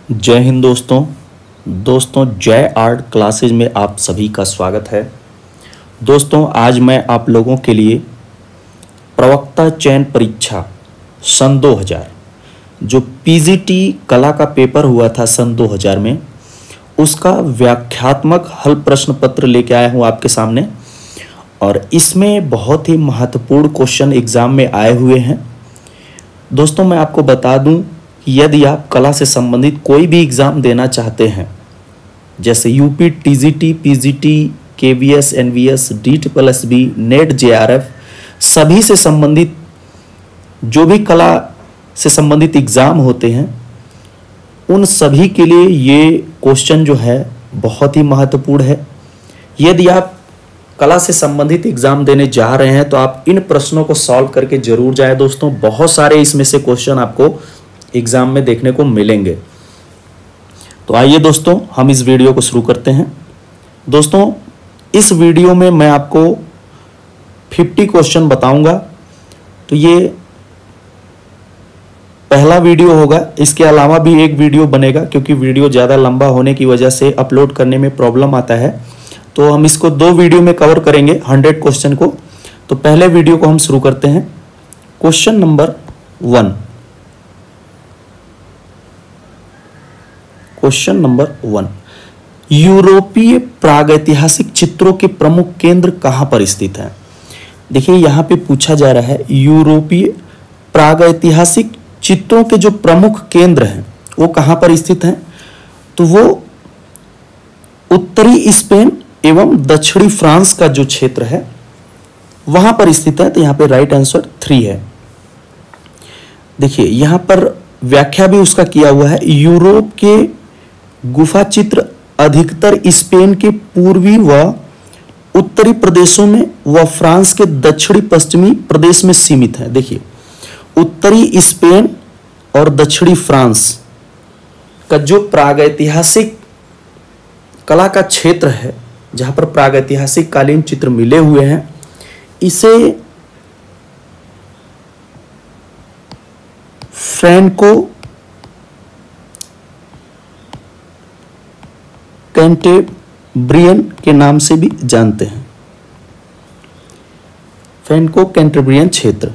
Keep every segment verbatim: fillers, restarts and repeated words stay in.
जय हिंद दोस्तों दोस्तों जय आर्ट क्लासेज में आप सभी का स्वागत है। दोस्तों आज मैं आप लोगों के लिए प्रवक्ता चयन परीक्षा सन दो हज़ार जो पीजीटी कला का पेपर हुआ था सन दो हज़ार में, उसका व्याख्यात्मक हल प्रश्न पत्र लेके आया हूँ आपके सामने। और इसमें बहुत ही महत्वपूर्ण क्वेश्चन एग्जाम में आए हुए हैं। दोस्तों मैं आपको बता दूं, यदि आप कला से संबंधित कोई भी एग्ज़ाम देना चाहते हैं, जैसे UP, TGT, PGT, KVS, NVS, D triple S B, NET, JRF, सभी से संबंधित जो भी कला से संबंधित एग्ज़ाम होते हैं, उन सभी के लिए ये क्वेश्चन जो है बहुत ही महत्वपूर्ण है। यदि आप कला से संबंधित एग्जाम देने जा रहे हैं तो आप इन प्रश्नों को सॉल्व करके जरूर जाएं दोस्तों। बहुत सारे इसमें से क्वेश्चन आपको एग्जाम में देखने को मिलेंगे। तो आइए दोस्तों हम इस वीडियो को शुरू करते हैं। दोस्तों इस वीडियो में मैं आपको पचास क्वेश्चन बताऊंगा। तो ये पहला वीडियो होगा। इसके अलावा भी एक वीडियो बनेगा, क्योंकि वीडियो ज़्यादा लंबा होने की वजह से अपलोड करने में प्रॉब्लम आता है। तो हम इसको दो वीडियो में कवर करेंगे हंड्रेड क्वेश्चन को। तो पहले वीडियो को हम शुरू करते हैं। Question number one question number one यूरोपीय प्रागैतिहासिक चित्रों के प्रमुख केंद्र कहां पर स्थित है। देखिए यहां पे पूछा जा रहा है यूरोपीय प्रागैतिहासिक चित्रों के जो प्रमुख केंद्र हैं वो कहां पर स्थित हैं। तो वो उत्तरी स्पेन एवं दक्षिणी फ्रांस का जो क्षेत्र है वहां पर स्थित है। तो यहां पे राइट आंसर थ्री है। देखिए यहां पर व्याख्या भी उसका किया हुआ है। यूरोप के गुफा चित्र अधिकतर स्पेन के पूर्वी व उत्तरी प्रदेशों में व फ्रांस के दक्षिणी पश्चिमी प्रदेश में सीमित है। देखिए उत्तरी स्पेन और दक्षिणी फ्रांस का जो प्रागैतिहासिक कला का क्षेत्र है, जहां पर प्रागैतिहासिक कालीन चित्र मिले हुए हैं, इसे फ्रैंको कैंटेब्रियन के नाम से भी जानते हैं। फ्रैंको कैंटेब्रियन क्षेत्र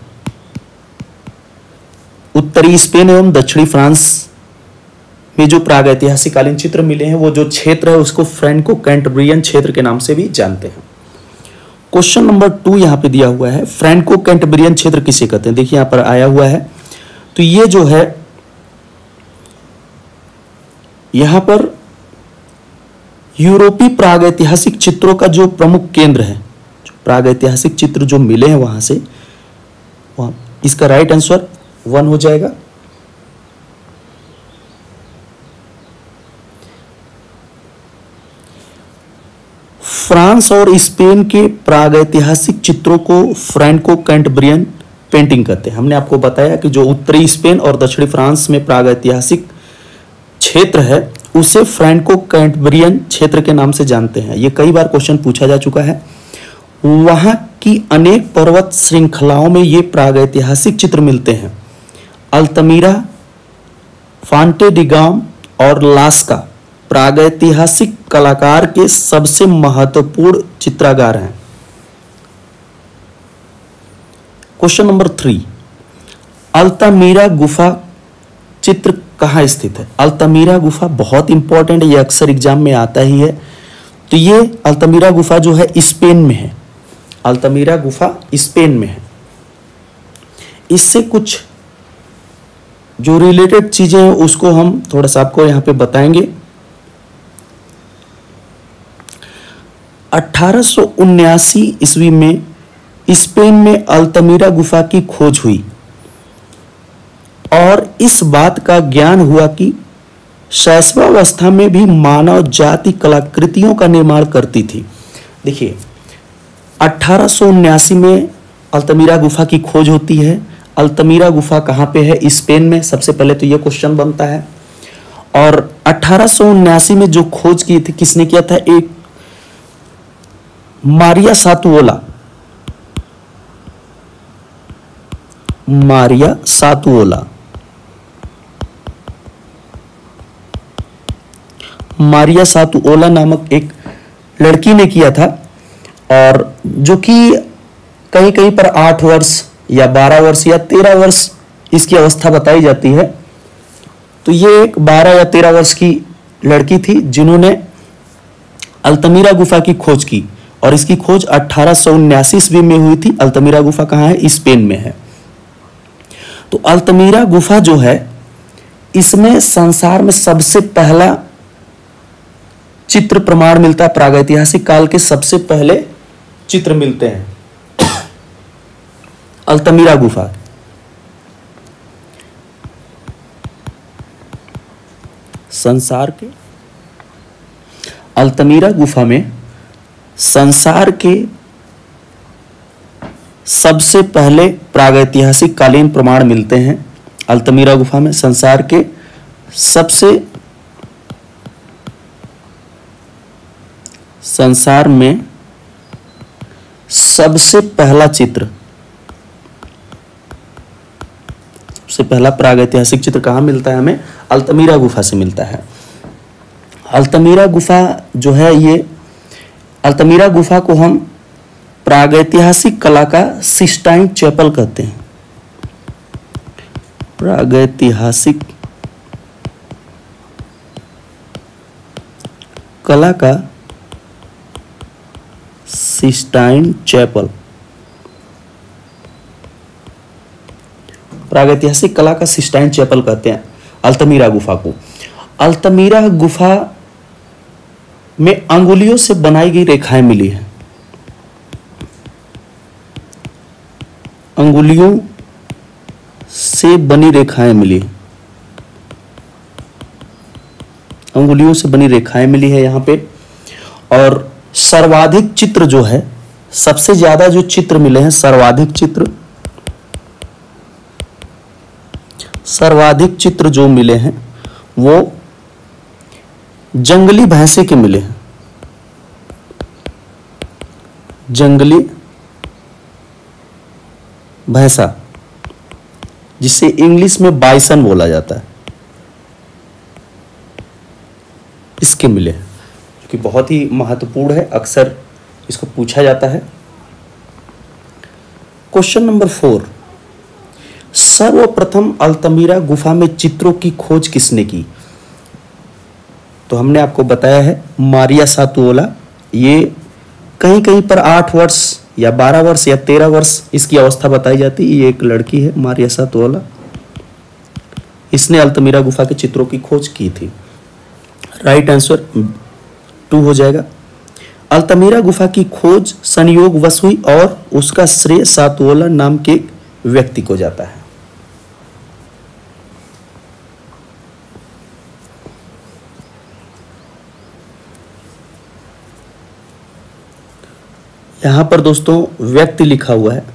उत्तरी स्पेन एवं दक्षिणी फ्रांस में जो प्रागैतिहासिक कालीन चित्र मिले हैं, वो जो क्षेत्र है उसको फ्रैंको कैंटेब्रियन क्षेत्र के नाम से भी जानते हैं। क्वेश्चन नंबर टू यहां पे दिया हुआ है, फ्रैंको कैंटेब्रियन क्षेत्र किसे कहते हैं। देखिए यहां पर आया हुआ है। तो ये जो है यहां पर यूरोपीय प्रागैतिहासिक चित्रों का जो प्रमुख केंद्र है, प्रागैतिहासिक चित्र जो मिले हैं वहां से, वहां इसका राइट आंसर वन हो जाएगा। फ्रांस और स्पेन के प्रागैतिहासिक चित्रों को फ्रैंको कैंटेब्रियन पेंटिंग कहते हैं। हमने आपको बताया कि जो उत्तरी स्पेन और दक्षिणी फ्रांस में प्रागैतिहासिक क्षेत्र है उसे फ्रैंको कैंटेब्रियन क्षेत्र के नाम से जानते हैं। ये कई बार क्वेश्चन पूछा जा चुका है। वहां की अनेक पर्वत श्रृंखलाओं में ये प्रागैतिहासिक चित्र मिलते हैं। अल्तमीरा, फांटे डी गाम और लास्का प्रागैतिहासिक कलाकार के सबसे महत्वपूर्ण चित्रकार हैं। क्वेश्चन नंबर थ्री, अल्तामीरा गुफा चित्र कहां स्थित है। अल्तामीरा गुफा बहुत इंपॉर्टेंट है, ये अक्सर एग्जाम में आता ही है। तो ये अल्तामीरा गुफा जो है स्पेन में है। अल्तामीरा गुफा स्पेन में है। इससे कुछ जो रिलेटेड चीजें हैं उसको हम थोड़ा सा आपको यहां पे बताएंगे। अठारह सौ उन्यासी ईस्वी में स्पेन में अल्तमीरा गुफा की खोज हुई और इस बात का ज्ञान हुआ कि शैशवावस्था में भी मानव जाति कलाकृतियों का निर्माण करती थी। देखिए अठारह सौ उन्यासी में अल्तमीरा गुफा की खोज होती है। अल्तमीरा गुफा कहाँ पे है? स्पेन में। सबसे पहले तो ये क्वेश्चन बनता है। और अठारह सौ उन्यासी में जो खोज की थी किसने किया था? एक मारिया सातुओला मारिया सातुओला मारिया सातुओला नामक एक लड़की ने किया था, और जो कि कहीं कहीं पर आठ वर्ष या बारह वर्ष या तेरह वर्ष इसकी अवस्था बताई जाती है। तो ये एक बारह या तेरह वर्ष की लड़की थी जिन्होंने अल्तमीरा गुफा की खोज की, और इसकी खोज अठारह सौ उन्यासी ईस्वी में हुई थी। अल्तमीरा गुफा कहाँ है? स्पेन में है। तो अल्तमीरा गुफा जो है, इसमें संसार में सबसे पहला चित्र प्रमाण मिलता है। प्रागैतिहासिक काल के सबसे पहले चित्र मिलते हैं अल्तमीरा गुफा। संसार के अल्तमीरा गुफा में संसार के सबसे पहले प्रागैतिहासिक कालीन प्रमाण मिलते हैं। अल्तमीरा गुफा में संसार के सबसे संसार में सबसे पहला चित्र, सबसे पहला प्रागैतिहासिक चित्र कहाँ मिलता है? हमें अल्तमीरा गुफा से मिलता है। अल्तमीरा गुफा जो है, ये अल्तमीरा गुफा को हम प्रागैतिहासिक कला का सिस्टाइन चैपल कहते हैं। प्रागैतिहासिक कला का सिस्टाइन चैपल, प्रागैतिहासिक कला का सिस्टाइन चैपल कहते हैं अल्तमीरा गुफा को। अल्तमीरा गुफा में अंगुलियों से बनाई गई रेखाएं मिली हैं। अंगुलियों से बनी रेखाएं मिली, अंगुलियों से बनी रेखाएं मिली है यहां पे। और सर्वाधिक चित्र जो है, सबसे ज्यादा जो चित्र मिले हैं, सर्वाधिक चित्र सर्वाधिक चित्र जो मिले हैं वो जंगली भैंसे के मिले हैं। जंगली भैंसा, जिसे इंग्लिश में बाइसन बोला जाता है, इसके मिले हैं, जो कि बहुत ही महत्वपूर्ण है। अक्सर इसको पूछा जाता है। क्वेश्चन नंबर फोर, सर्वप्रथम अल्तमीरा गुफा में चित्रों की खोज किसने की? तो हमने आपको बताया है मारिया सातुओला। ये कहीं कहीं पर आठ वर्ष या बारह वर्ष या तेरह वर्ष इसकी अवस्था बताई जाती है। ये एक लड़की है मारिया सातुओला, इसने अल्तमीरा गुफा के चित्रों की खोज की थी। राइट आंसर टू हो जाएगा। अल्तमीरा गुफा की खोज संयोगवश हुई और उसका श्रेय सातुओला नाम के व्यक्ति को जाता है। यहां पर दोस्तों व्यक्ति लिखा हुआ है,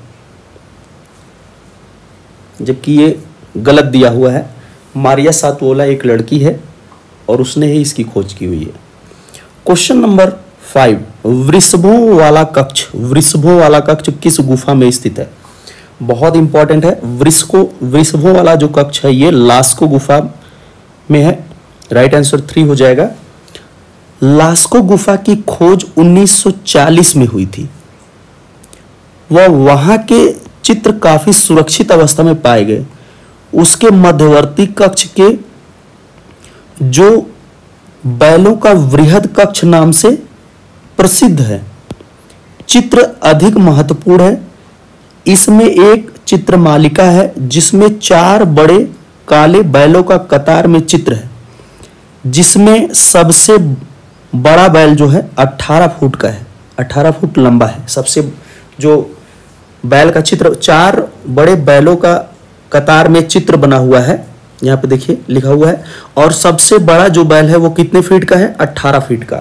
जबकि ये गलत दिया हुआ है। मारिया सातुओला एक लड़की है और उसने ही इसकी खोज की हुई है। क्वेश्चन नंबर फाइव, वृषभों वाला कक्ष, वृषभों वाला कक्ष किस गुफा में स्थित है? बहुत इंपॉर्टेंट है। वृषको वृषभों वाला जो कक्ष है ये लास्को गुफा में है। राइट आंसर थ्री हो जाएगा। लास्को गुफा की खोज उन्नीस सौ चालीस में हुई थी। वह वहां के चित्र काफी सुरक्षित अवस्था में पाए गए। उसके मध्यवर्ती कक्ष के जो बैलों का वृहद कक्ष नाम से प्रसिद्ध है, चित्र अधिक महत्वपूर्ण है। इसमें एक चित्र मालिका है जिसमें चार बड़े काले बैलों का कतार में चित्र है, जिसमें सबसे बड़ा बैल जो है अठारह फुट का है, अठारह फुट लंबा है। सबसे जो बैल का चित्र, चार बड़े बैलों का कतार में चित्र बना हुआ है, यहाँ पे देखिए लिखा हुआ है। और सबसे बड़ा जो बैल है वो कितने फीट का है? अठारह फीट का।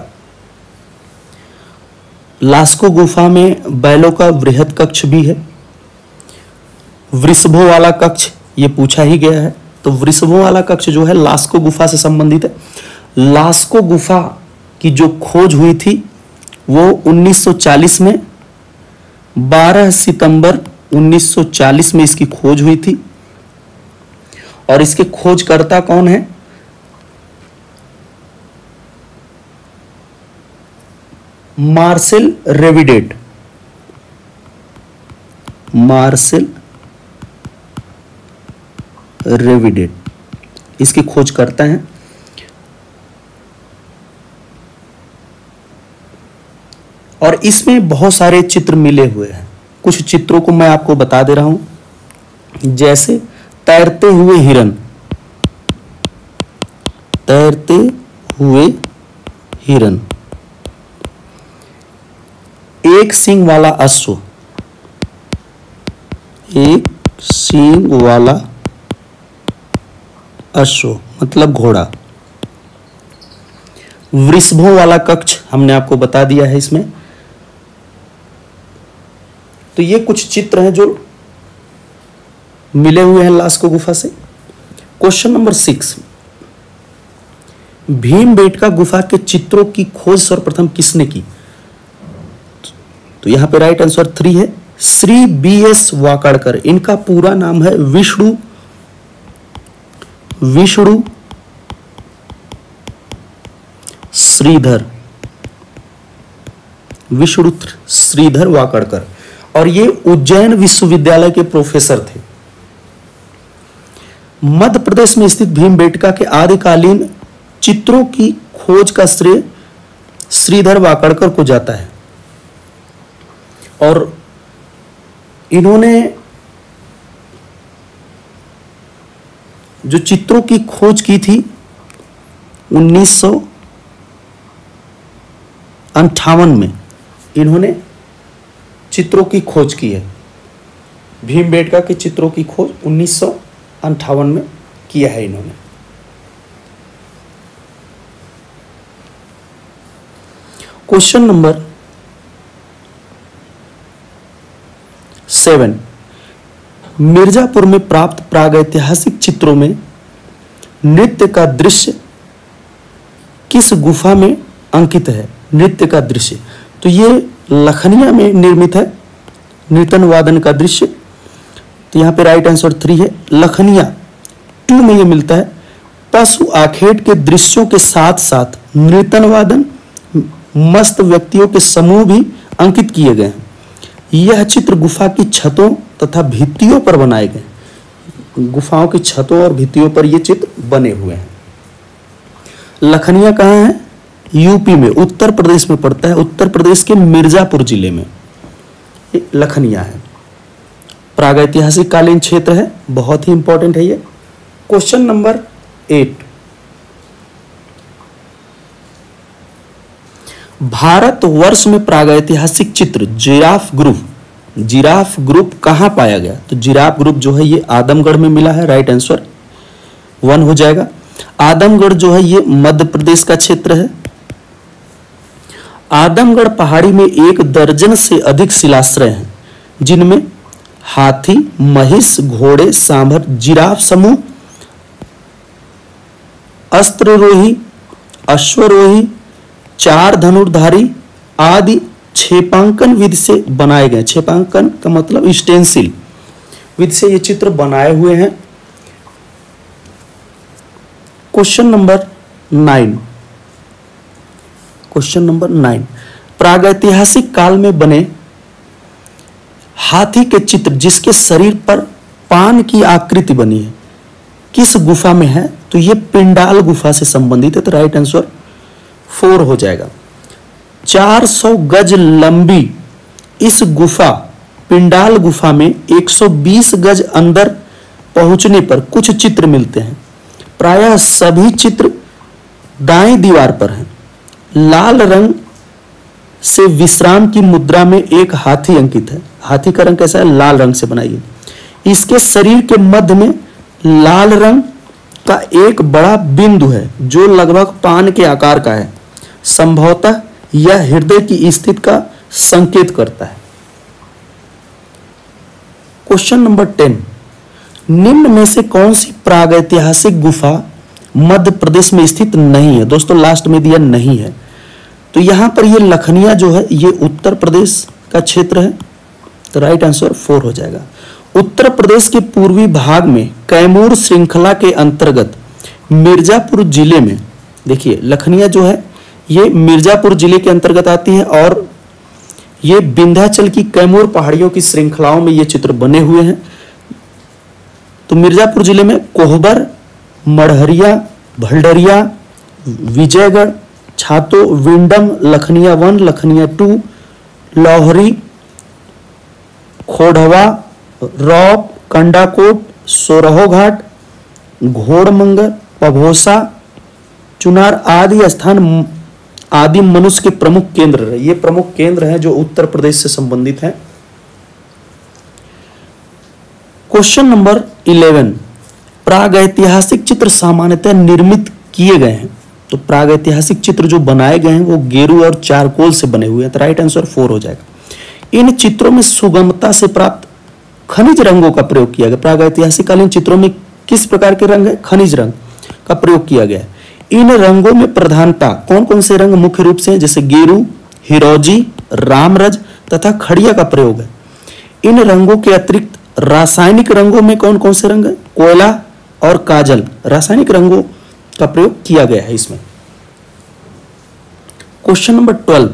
लास्को गुफा में बैलों का वृहद कक्ष भी है। वृषभों वाला कक्ष ये पूछा ही गया है, तो वृषभों वाला कक्ष जो है लास्को गुफा से संबंधित है। लास्को गुफा की जो खोज हुई थी वो उन्नीस सौ चालीस में, बारह सितंबर उन्नीस सौ चालीस में इसकी खोज हुई थी। और इसके खोजकर्ता कौन है? मार्सेल रेविडेट, मार्सेल रेविडेट इसकी खोज करता है। और इसमें बहुत सारे चित्र मिले हुए हैं। कुछ चित्रों को मैं आपको बता दे रहा हूं, जैसे तैरते हुए हिरन, तैरते हुए हिरन, एक सींग वाला अश्व, एक सींग वाला अश्व मतलब घोड़ा, वृषभों वाला कक्ष हमने आपको बता दिया है इसमें। तो ये कुछ चित्र हैं जो मिले हुए हैं लास्को गुफा से। क्वेश्चन नंबर सिक्स, भीमबेटका गुफा के चित्रों की खोज सर्वप्रथम किसने की? तो यहां पे राइट आंसर थ्री है, श्री बी एस वाकाड़कर। इनका पूरा नाम है विष्णु विष्णु श्रीधर विष्णु श्रीधर वाकाड़कर, और ये उज्जैन विश्वविद्यालय के प्रोफेसर थे। मध्य प्रदेश में स्थित भीमबेटका के आदिकालीन चित्रों की खोज का श्रेय श्रीधर वाकाड़कर को जाता है, और इन्होंने जो चित्रों की खोज की थी उन्नीस सौ अंठावन में इन्होंने चित्रों की खोज की है। भीमबेटका के चित्रों की खोज उन्नीस सौ अंठावन में किया है इन्होंने। क्वेश्चन नंबर सेवन, मिर्जापुर में प्राप्त प्रागैतिहासिक चित्रों में नृत्य का दृश्य किस गुफा में अंकित है? नृत्य का दृश्य तो ये लखनिया में निर्मित है, नृतन वादन का दृश्य। तो यहाँ पे राइट आंसर थ्री है, लखनिया टू में ये मिलता है। पशु आखेट के दृश्यों के साथ साथ नृतन वादन मस्त व्यक्तियों के समूह भी अंकित किए गए हैं। यह चित्र गुफा की छतों तथा भित्तियों पर बनाए गए। गुफाओं की छतों और भित्तियों पर ये चित्र बने हुए हैं। लखनिया कहाँ है? यूपी में, उत्तर प्रदेश में पड़ता है, उत्तर प्रदेश के मिर्जापुर जिले में ये लखनिया है। प्रागैतिहासिक कालीन क्षेत्र है, बहुत ही इंपॉर्टेंट है ये। क्वेश्चन नंबर एट, भारतवर्ष में प्रागैतिहासिक चित्र जिराफ ग्रुप जिराफ ग्रुप कहां पाया गया? तो जिराफ ग्रुप जो है ये आदमगढ़ में मिला है, राइट आंसर वन हो जाएगा। आदमगढ़ जो है ये मध्य प्रदेश का क्षेत्र है। आदमगढ़ पहाड़ी में एक दर्जन से अधिक शिलाश्रय हैं, जिनमें हाथी, महिष, घोड़े, सांभर, जिराफ समूह, अस्त्ररोही, अश्वरोही, चार धनुर्धारी आदि छेपांकन विधि से बनाए गए। छेपांकन का मतलब स्टेंसिल विधि से ये चित्र बनाए हुए हैं। Question number nine question number nine प्रागैतिहासिक काल में बने हाथी के चित्र जिसके शरीर पर पान की आकृति बनी है किस गुफा में है? तो ये पिंडाल गुफा से संबंधित है, तो राइट आंसर फोर हो जाएगा। चार सौ गज लंबी इस गुफा पिंडाल गुफा में एक सौ बीस गज अंदर पहुंचने पर कुछ चित्र मिलते हैं। प्रायः सभी चित्र दाएं दीवार पर हैं। लाल रंग से विश्राम की मुद्रा में एक हाथी अंकित है। हाथी का रंग कैसा है? लाल रंग से बनाइए। इसके शरीर के मध्य में लाल रंग का एक बड़ा बिंदु है जो लगभग पान के आकार का है। संभवतः यह हृदय की स्थिति का संकेत करता है। क्वेश्चन नंबर टेन, निम्न में से कौन सी प्रागैतिहासिक गुफा मध्य प्रदेश में स्थित नहीं है? दोस्तों लास्ट में दिया नहीं है, तो यहां पर ये लखनिया जो है ये उत्तर प्रदेश का क्षेत्र है, तो राइट आंसर फोर हो जाएगा। उत्तर प्रदेश के पूर्वी भाग में कैमूर श्रृंखला के अंतर्गत मिर्जापुर जिले में देखिए लखनिया जो है ये मिर्जापुर जिले के अंतर्गत आती है और ये विंध्याचल की कैमूर पहाड़ियों की श्रृंखलाओं में ये चित्र बने हुए हैं। तो मिर्जापुर जिले में Kohbar, Madhariya, Bhaldariya, Vijaygarh, Chhato, Wyndham, Lakhaniya one, Lakhaniya two, Lauhari, Khodwa, Raup, Kandakot, Sorho Ghat, घोड़मंगर, पभोसा, Chunar आदि स्थान आदि मनुष्य के प्रमुख केंद्र है। ये प्रमुख केंद्र हैं जो उत्तर प्रदेश से संबंधित हैं। क्वेश्चन नंबर इलेवन, प्रागैतिहासिक चित्र सामान्यतः निर्मित किए गए हैं। तो प्रागैतिहासिक चित्र जो बनाए गए हैं वो गेरू और चारकोल से बने हुए हैं। तो राइट आंसर फोर हो जाएगा। इन चित्रों में सुगमता से प्राप्त खनिज रंगों का प्रयोग किया गया। प्रागैतिहासिक कालीन चित्रों में किस प्रकार के रंग है? खनिज रंग का प्रयोग किया गया है। इन रंगों में प्रधानता कौन कौन से रंग मुख्य रूप से हैं? जैसे गेरू, हिरोजी, रामरज तथा खड़िया का प्रयोग है। इन रंगों के अतिरिक्त रासायनिक रंगों में कौन कौन से रंग है? कोयला और काजल, रासायनिक रंगों का प्रयोग किया गया है इसमें। क्वेश्चन नंबर ट्वेल्व,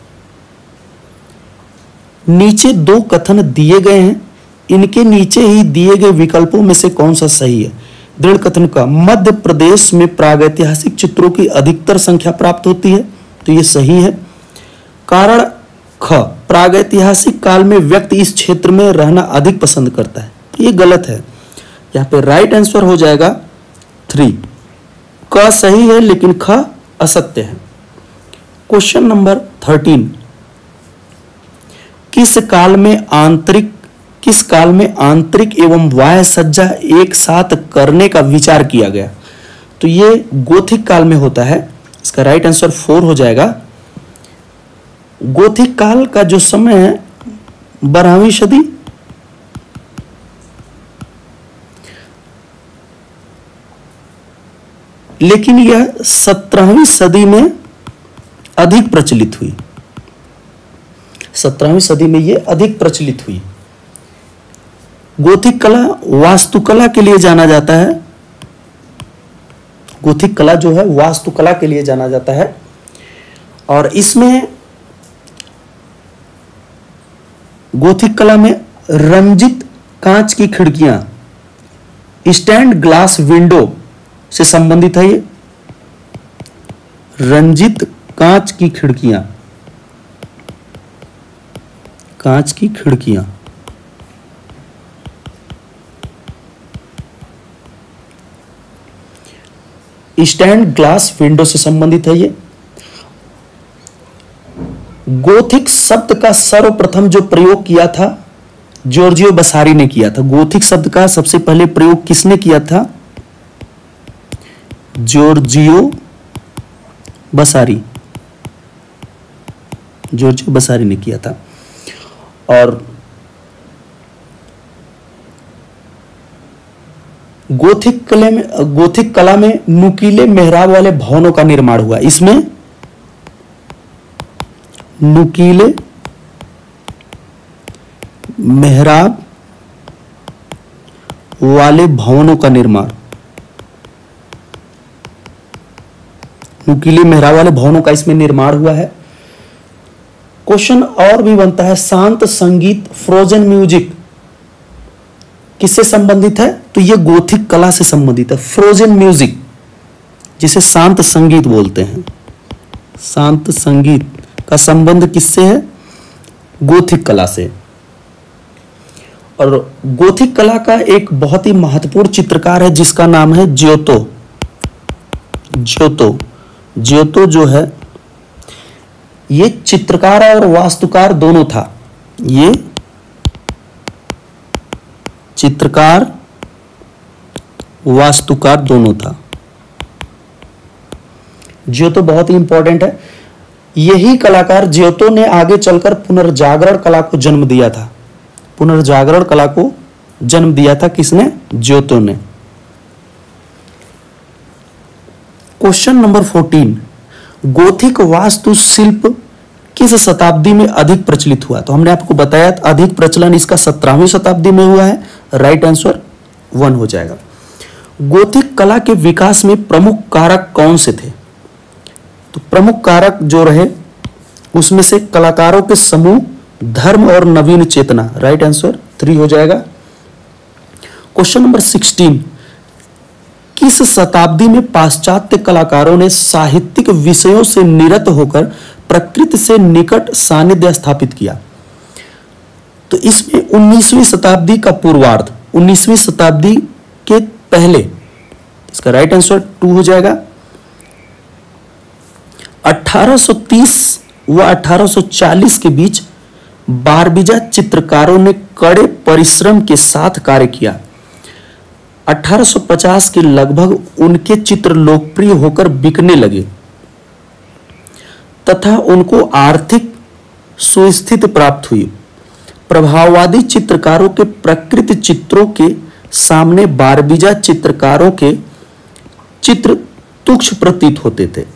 नीचे दो कथन दिए गए हैं, इनके नीचे ही दिए गए विकल्पों में से कौन सा सही है? दृढ़ कथन का मध्य प्रदेश में प्रागैतिहासिक चित्रों की अधिकतर संख्या प्राप्त होती है, तो यह सही है। कारण ख, प्रागैतिहासिक काल में व्यक्ति इस क्षेत्र में रहना अधिक पसंद करता है, तो यह गलत है। यहां पे राइट आंसर हो जाएगा थ्री। क सही है लेकिन ख असत्य है। क्वेश्चन नंबर थर्टीन, किस काल में आंतरिक किस काल में आंतरिक एवं बाह्य सज्जा एक साथ करने का विचार किया गया? तो ये गोथिक काल में होता है। इसका राइट आंसर फोर हो जाएगा। गोथिक काल का जो समय है बारहवीं सदी, लेकिन यह सत्रहवीं सदी में अधिक प्रचलित हुई। सत्रहवीं सदी में यह अधिक प्रचलित हुई। गोथिक कला वास्तुकला के लिए जाना जाता है। गोथिक कला जो है वास्तुकला के लिए जाना जाता है और इसमें गोथिक कला में रंजित कांच की खिड़कियां, स्टैंड ग्लास विंडो से संबंधित है। ये रंजित कांच की खिड़कियां, कांच की खिड़कियां स्टैंड ग्लास विंडो से संबंधित है। ये गोथिक शब्द का सर्वप्रथम जो प्रयोग किया था जॉर्जियो बसारी ने किया था। गोथिक शब्द का सबसे पहले प्रयोग किसने किया था? जॉर्जियो बसारी, जॉर्जियो बसारी ने किया था। और गोथिक कला में गोथिक कला में नुकीले मेहराब वाले भवनों का निर्माण हुआ। इसमें नुकीले मेहराब वाले भवनों का निर्माण नुकीले मेहराब वाले भवनों का इसमें निर्माण हुआ है। क्वेश्चन और भी बनता है, शांत संगीत फ्रोजन म्यूजिक किससे संबंधित है? तो यह गोथिक कला से संबंधित है। फ्रोजन म्यूजिक जिसे शांत संगीत बोलते हैं, शांत संगीत का संबंध किससे है? गोथिक कला से। और गोथिक कला का एक बहुत ही महत्वपूर्ण चित्रकार है जिसका नाम है जियोतो। जियोतो जियोतो जो है ये चित्रकार और वास्तुकार दोनों था। ये चित्रकार वास्तुकार दोनों था। जियोतो बहुत ही इंपॉर्टेंट है। यही कलाकार जियोतो ने आगे चलकर पुनर्जागरण कला को जन्म दिया था। पुनर्जागरण कला को जन्म दिया था किसने? जियोतो ने। क्वेश्चन नंबर फोर्टीन, गोथिक वास्तुशिल्प किस शताब्दी में अधिक प्रचलित हुआ? तो हमने आपको बताया अधिक प्रचलन इसका सत्रहवीं शताब्दी में हुआ है। राइट आंसर वन हो जाएगा। गोथिक कला के विकास में प्रमुख कारक कौन से थे? तो प्रमुख कारक जो रहे उसमें से कलाकारों के समूह, धर्म और नवीन चेतना, राइट आंसर थ्री हो जाएगा। क्वेश्चन नंबर सिक्सटीन, किस शताब्दी में पाश्चात्य कलाकारों ने साहित्यिक विषयों से निरत होकर प्रकृति से निकट सानिध्य स्थापित किया? तो इसमें उन्नीसवीं शताब्दी का पूर्वार्ध, उन्नीसवीं शताब्दी के पहले, इसका राइट आंसर टू हो जाएगा। अठारह सौ तीस व अठारह सौ चालीस के बीच बारबीजा चित्रकारों ने कड़े परिश्रम के साथ कार्य किया। अठारह सौ पचास के लगभग उनके चित्र लोकप्रिय होकर बिकने लगे तथा उनको आर्थिक सुस्थिति प्राप्त हुई। प्रभाववादी चित्रकारों के प्रकृति चित्रों के सामने बारबीजा चित्रकारों के चित्र तुच्छ प्रतीत होते थे,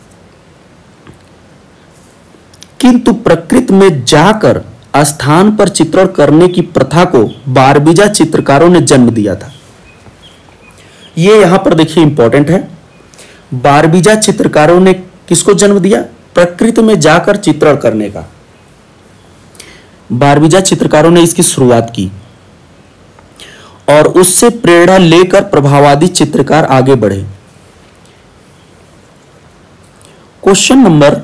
किंतु प्रकृति में जाकर स्थान पर चित्रण करने की प्रथा को बारबीजा चित्रकारों ने जन्म दिया था। ये यहां पर देखिए इंपॉर्टेंट है, बारबीजा चित्रकारों ने किसको जन्म दिया? प्रकृति में जाकर चित्रण करने का। बारबीजा चित्रकारों ने इसकी शुरुआत की और उससे प्रेरणा लेकर प्रभाववादी चित्रकार आगे बढ़े। क्वेश्चन नंबर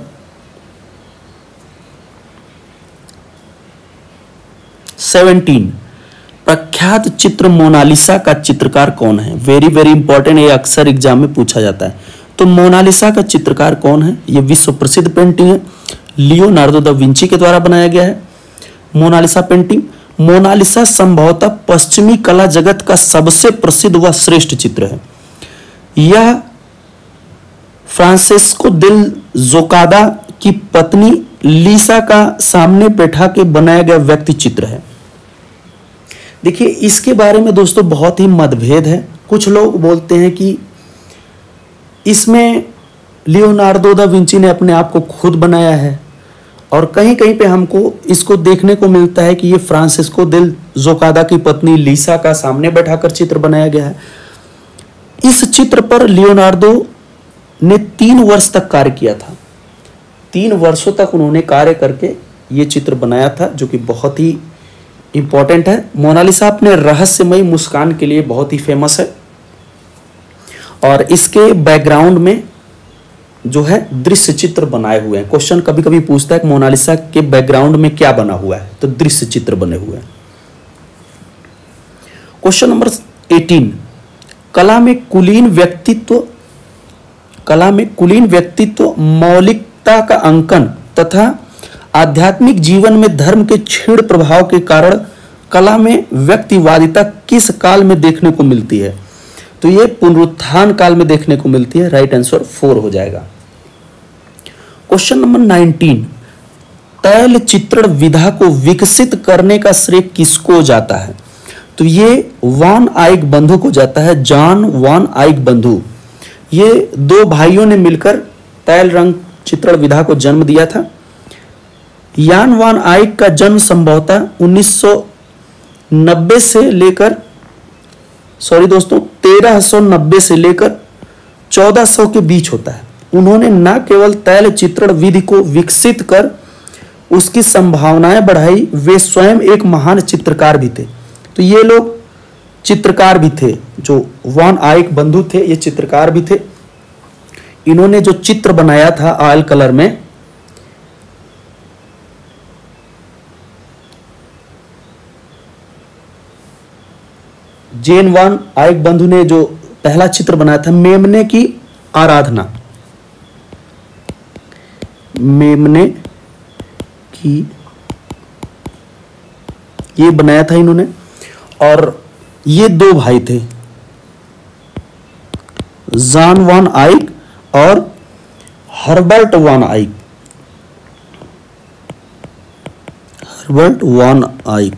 सेवनटीन, प्रख्यात चित्र मोनालिसा का चित्रकार कौन है? वेरी वेरी इंपॉर्टेंट, ये अक्सर एग्जाम में पूछा जाता है। तो मोनालिसा का चित्रकार कौन है? ये विश्व प्रसिद्ध पेंटिंग है, लियोनार्डो दा विंची के द्वारा बनाया गया है मोनालिसा पेंटिंग। मोनालिसा संभवतः पश्चिमी कला जगत का सबसे प्रसिद्ध व श्रेष्ठ चित्र है। यह फ्रांसेस्को दिल जोकादा की पत्नी लीसा का सामने बैठा के बनाया गया व्यक्ति चित्र है। देखिए इसके बारे में दोस्तों बहुत ही मतभेद है। कुछ लोग बोलते हैं कि इसमें लियोनार्डो दा विंची ने अपने आप को खुद बनाया है, और कहीं कहीं पे हमको इसको देखने को मिलता है कि ये फ्रांसिस्को दिल जोकादा की पत्नी लीसा का सामने बैठाकर चित्र बनाया गया है। इस चित्र पर लियोनार्डो ने तीन वर्ष तक कार्य किया था। तीन वर्षों तक उन्होंने कार्य करके ये चित्र बनाया था, जो कि बहुत ही इंपॉर्टेंट है। मोनालिसा अपने रहस्यमयी मुस्कान के लिए बहुत ही फेमस है, और इसके बैकग्राउंड में जो है दृश्य चित्र बनाए हुए हैं। क्वेश्चन कभी कभी पूछता है कि मोनालिसा के बैकग्राउंड में क्या बना हुआ है, तो दृश्य चित्र बने हुए हैं। क्वेश्चन नंबर एटीन, कला में कुलीन व्यक्तित्व कला में कुलीन व्यक्तित्व मौलिकता का अंकन तथा आध्यात्मिक जीवन में धर्म के क्षीण प्रभाव के कारण कला में व्यक्तिवादिता किस काल में देखने को मिलती है? तो ये पुनरुत्थान काल में देखने को मिलती है। राइट आंसर फोर हो जाएगा। क्वेश्चन नंबर नाइनटीन, तैल चित्रण विधा को विकसित करने का श्रेय किसको जाता है? तो ये वान आइक बंधु को जाता है, जॉन वान आइक बंधु। ये दो भाइयों ने मिलकर तैल रंग चित्रण विधा को जन्म दिया था। यान वान आइक का जन्म संभवतः उन्नीस सौ नब्बे से लेकर सॉरी दोस्तों तेरह सौ नब्बे से लेकर चौदह सौ के बीच होता है। उन्होंने न केवल तैल चित्रण विधि को विकसित कर उसकी संभावनाएं बढ़ाई, वे स्वयं एक महान चित्रकार भी थे। तो ये लोग चित्रकार भी थे, जो वान आइक बंधु थे ये चित्रकार भी थे। इन्होंने जो चित्र बनाया था ऑयल कलर में, जेन वान आइक बंधु ने जो पहला चित्र बनाया था मेमने की आराधना, मेमने की ये बनाया था इन्होंने। और ये दो भाई थे, जॉन वान आइक और हर्बर्ट वान आइक हर्बर्ट वान आइक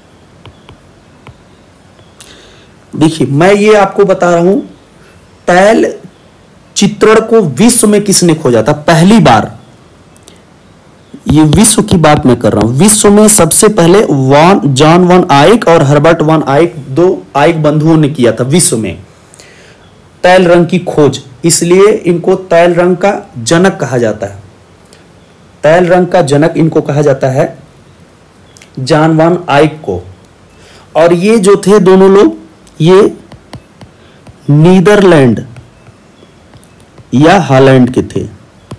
देखिए मैं ये आपको बता रहा हूं, तैल चित्रण को विश्व में किसने खोजा था पहली बार? ये विश्व की बात मैं कर रहा हूं। विश्व में सबसे पहले वान जॉन वान आइक और हर्बर्ट वान आइक, दो आइक बंधुओं ने किया था विश्व में तैल रंग की खोज। इसलिए इनको तैल रंग का जनक कहा जाता है। तैल रंग का जनक इनको कहा जाता है, जॉन वान आइक को। और ये जो थे दोनों लोग, ये नीदरलैंड या हॉलैंड के थे।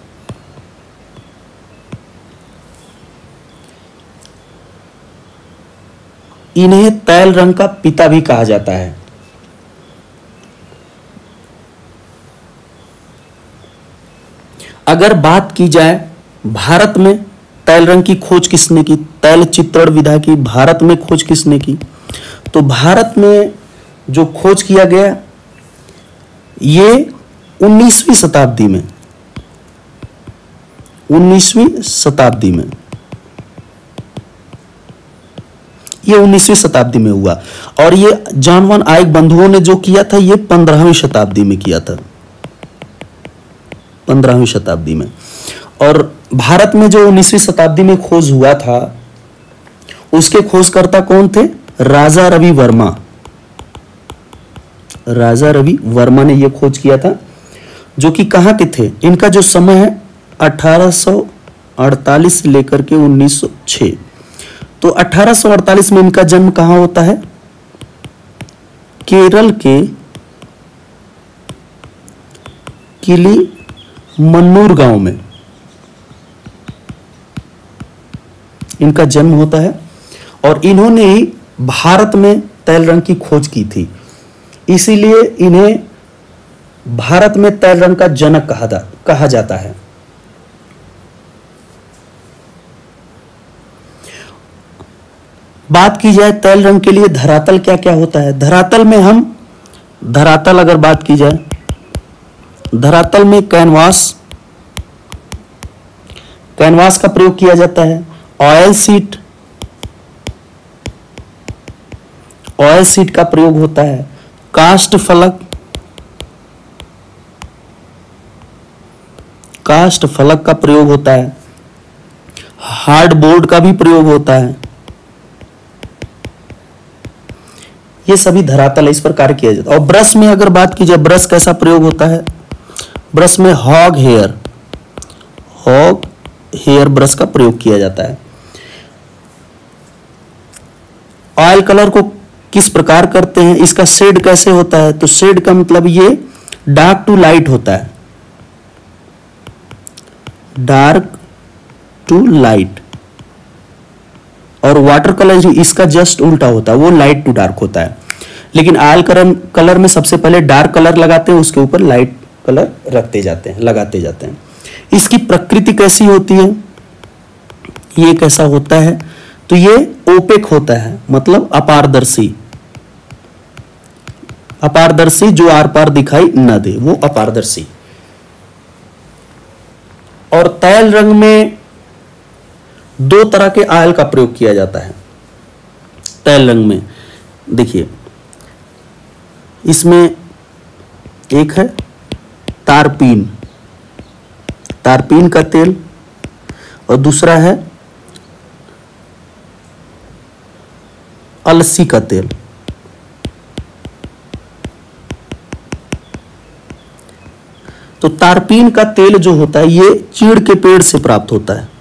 इन्हें तैल रंग का पिता भी कहा जाता है। अगर बात की जाए भारत में तैल रंग की खोज किसने की, तैल चित्रण विधा की भारत में खोज किसने की, तो भारत में जो खोज किया गया ये उन्नीसवीं शताब्दी में उन्नीसवीं शताब्दी में ये उन्नीसवीं शताब्दी में हुआ। और ये जॉन वान आइक बंधुओं ने जो किया था ये पंद्रहवीं शताब्दी में किया था, पंद्रहवीं शताब्दी में। और भारत में जो उन्नीसवीं शताब्दी में खोज हुआ था उसके खोजकर्ता कौन थे? राजा रवि वर्मा। राजा रवि वर्मा ने यह खोज किया था, जो कि कहां के थे? इनका जो समय है अठारह सौ अड़तालीस से लेकर के उन्नीस सौ छह। तो अठारह सौ अड़तालीस में इनका जन्म कहां होता है? केरल के किली मन्नूर गांव में इनका जन्म होता है। और इन्होंने ही भारत में तैल रंग की खोज की थी, इसीलिए इन्हें भारत में तैल रंग का जनक कहा, कहा जाता है। बात की जाए तैल रंग के लिए धरातल क्या क्या होता है। धरातल में हम धरातल अगर बात की जाए, धरातल में कैनवास कैनवास का प्रयोग किया जाता है। ऑयल सीट ऑयल सीट का प्रयोग होता है। कास्ट फलक कास्ट फलक का प्रयोग होता है। हार्ड बोर्ड का भी प्रयोग होता है। ये सभी धरातल इस प्रकार किया जाता है। और ब्रश में अगर बात की जाए, ब्रश कैसा प्रयोग होता है? ब्रश में hog hair hog hair brush का प्रयोग किया जाता है। ऑयल कलर को किस प्रकार करते हैं, इसका शेड कैसे होता है? तो शेड का मतलब ये डार्क टू लाइट होता है, डार्क टू लाइट। और वाटर कलर जो इसका जस्ट उल्टा होता है, वो लाइट टू डार्क होता है। लेकिन ऑयल कलर कलर में सबसे पहले डार्क कलर लगाते हैं, उसके ऊपर लाइट कलर रखते जाते हैं, लगाते जाते हैं। इसकी प्रकृति कैसी होती है? ये कैसा होता है? तो ये ओपेक होता है, मतलब अपारदर्शी अपारदर्शी जो आर पार दिखाई न दे, वो अपारदर्शी। और तैल रंग में दो तरह के ऑयल का प्रयोग किया जाता है। तैल रंग में देखिए, इसमें एक है तारपीन तारपीन का तेल, और दूसरा है अलसी का तेल। तो तारपीन का तेल जो होता है ये चीड़ के पेड़ से प्राप्त होता है।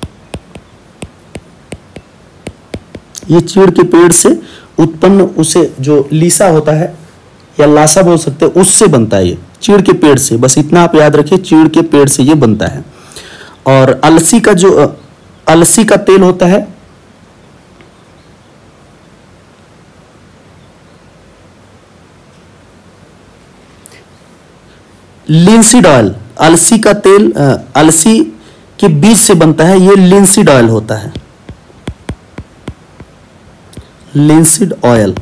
ये चीड़ के पेड़ से उत्पन्न, उसे जो लीसा होता है या लासा बोल सकते हैं, उससे बनता है। ये चीड़ के पेड़ से, बस इतना आप याद रखिए, चीड़ के पेड़ से ये बनता है। और अलसी का जो अलसी का तेल होता है लिंसीड ऑयल, अलसी का तेल अलसी के बीज से बनता है, ये लिंसीड ऑयल होता है। लिंसीड ऑयल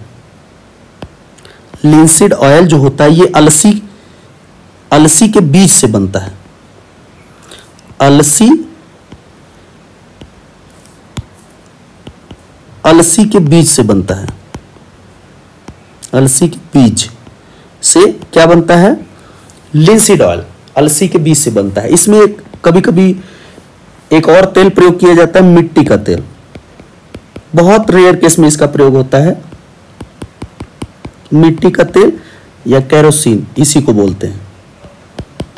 लिंसीड ऑयल जो होता है ये अलसी अलसी के बीज से बनता है। अलसी अलसी के बीज से बनता है। अलसी के बीज से क्या बनता है? लिंसीड ऑयल अलसी के बीज से बनता है। इसमें कभी कभी एक और तेल प्रयोग किया जाता है, मिट्टी का तेल। बहुत रेयर केस में इसका प्रयोग होता है। मिट्टी का तेल या केरोसिन, इसी को बोलते हैं।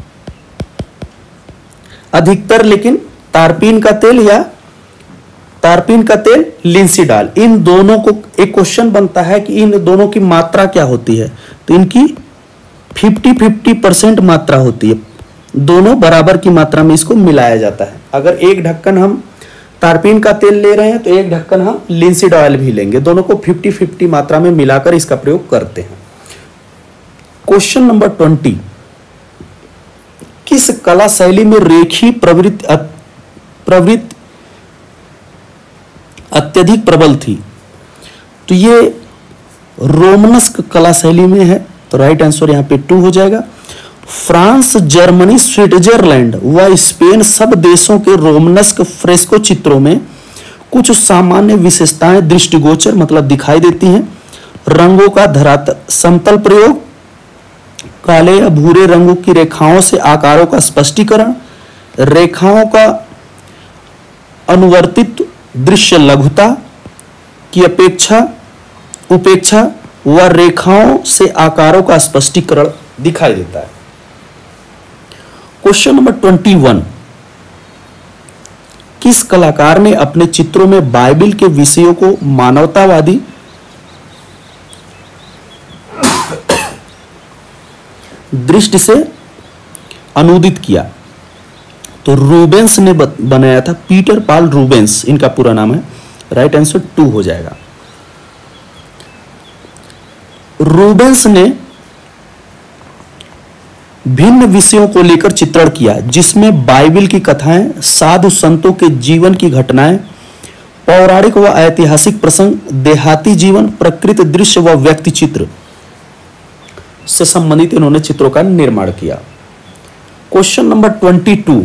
अधिकतर लेकिन तारपीन का तेल या तारपीन का तेल, लिंसीडाल, इन दोनों को एक क्वेश्चन बनता है कि इन दोनों की मात्रा क्या होती है, तो इनकी फिफ्टी फिफ्टी परसेंट मात्रा होती है, दोनों बराबर की मात्रा में इसको मिलाया जाता है। अगर एक ढक्कन हम तारपीन का तेल ले रहे हैं तो एक ढक्कन हम लिंसीड ऑयल भी लेंगे, दोनों को फिफ्टी फिफ्टी मात्रा में मिलाकर इसका प्रयोग करते हैं। क्वेश्चन नंबर ट्वेंटी, किस कला शैली में रेखी प्रवृत्ति प्रवृत्ति अत्यधिक प्रबल थी? तो ये रोमनस्क कला शैली में है, तो राइट आंसर यहां पे टू हो जाएगा। फ्रांस, जर्मनी, स्विट्जरलैंड व स्पेन सब देशों के रोमनस्क फ्रेस्को चित्रों में कुछ सामान्य विशेषताएं दृष्टिगोचर मतलब दिखाई देती हैं। रंगों का धरातल समतल प्रयोग, काले या भूरे रंगों की रेखाओं से आकारों का स्पष्टीकरण, रेखाओं का अनुवर्तित दृश्य लघुता की अपेक्षा उपेक्षा व रेखाओं से आकारों का स्पष्टीकरण दिखाई देता है। क्वेश्चन नंबर ट्वेंटी वन, किस कलाकार ने अपने चित्रों में बाइबिल के विषयों को मानवतावादी दृष्टि से अनुदित किया? तो रूबेंस ने बनाया था, पीटर पॉल रूबेंस इनका पूरा नाम है, राइट आंसर टू हो जाएगा। रूबेंस ने भिन्न विषयों को लेकर चित्रण किया, जिसमें बाइबिल की कथाएं, साधु संतों के जीवन की घटनाएं, पौराणिक व ऐतिहासिक प्रसंग, देहाती जीवन, प्रकृति दृश्य व व्यक्ति चित्र से संबंधित इन्होंने चित्रों का निर्माण किया। क्वेश्चन नंबर ट्वेंटी टू,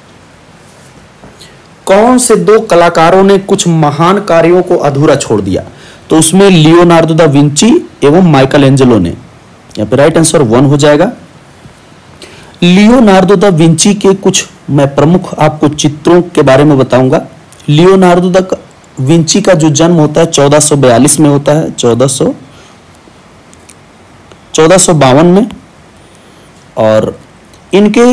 कौन से दो कलाकारों ने कुछ महान कार्यों को अधूरा छोड़ दिया? तो उसमें लियोनार्डो दा विंची एवं माइकल एंजेलो ने। यहां पे राइट आंसर वन हो जाएगा। लियोनार्डो दा विंची के कुछ मैं प्रमुख आपको चित्रों के बारे में बताऊंगा। लियोनार्डो दा विंची का जो जन्म होता है चौदह सौ बयालीस में होता है, चौदह सौ चौदह सौ बावन में, और इनके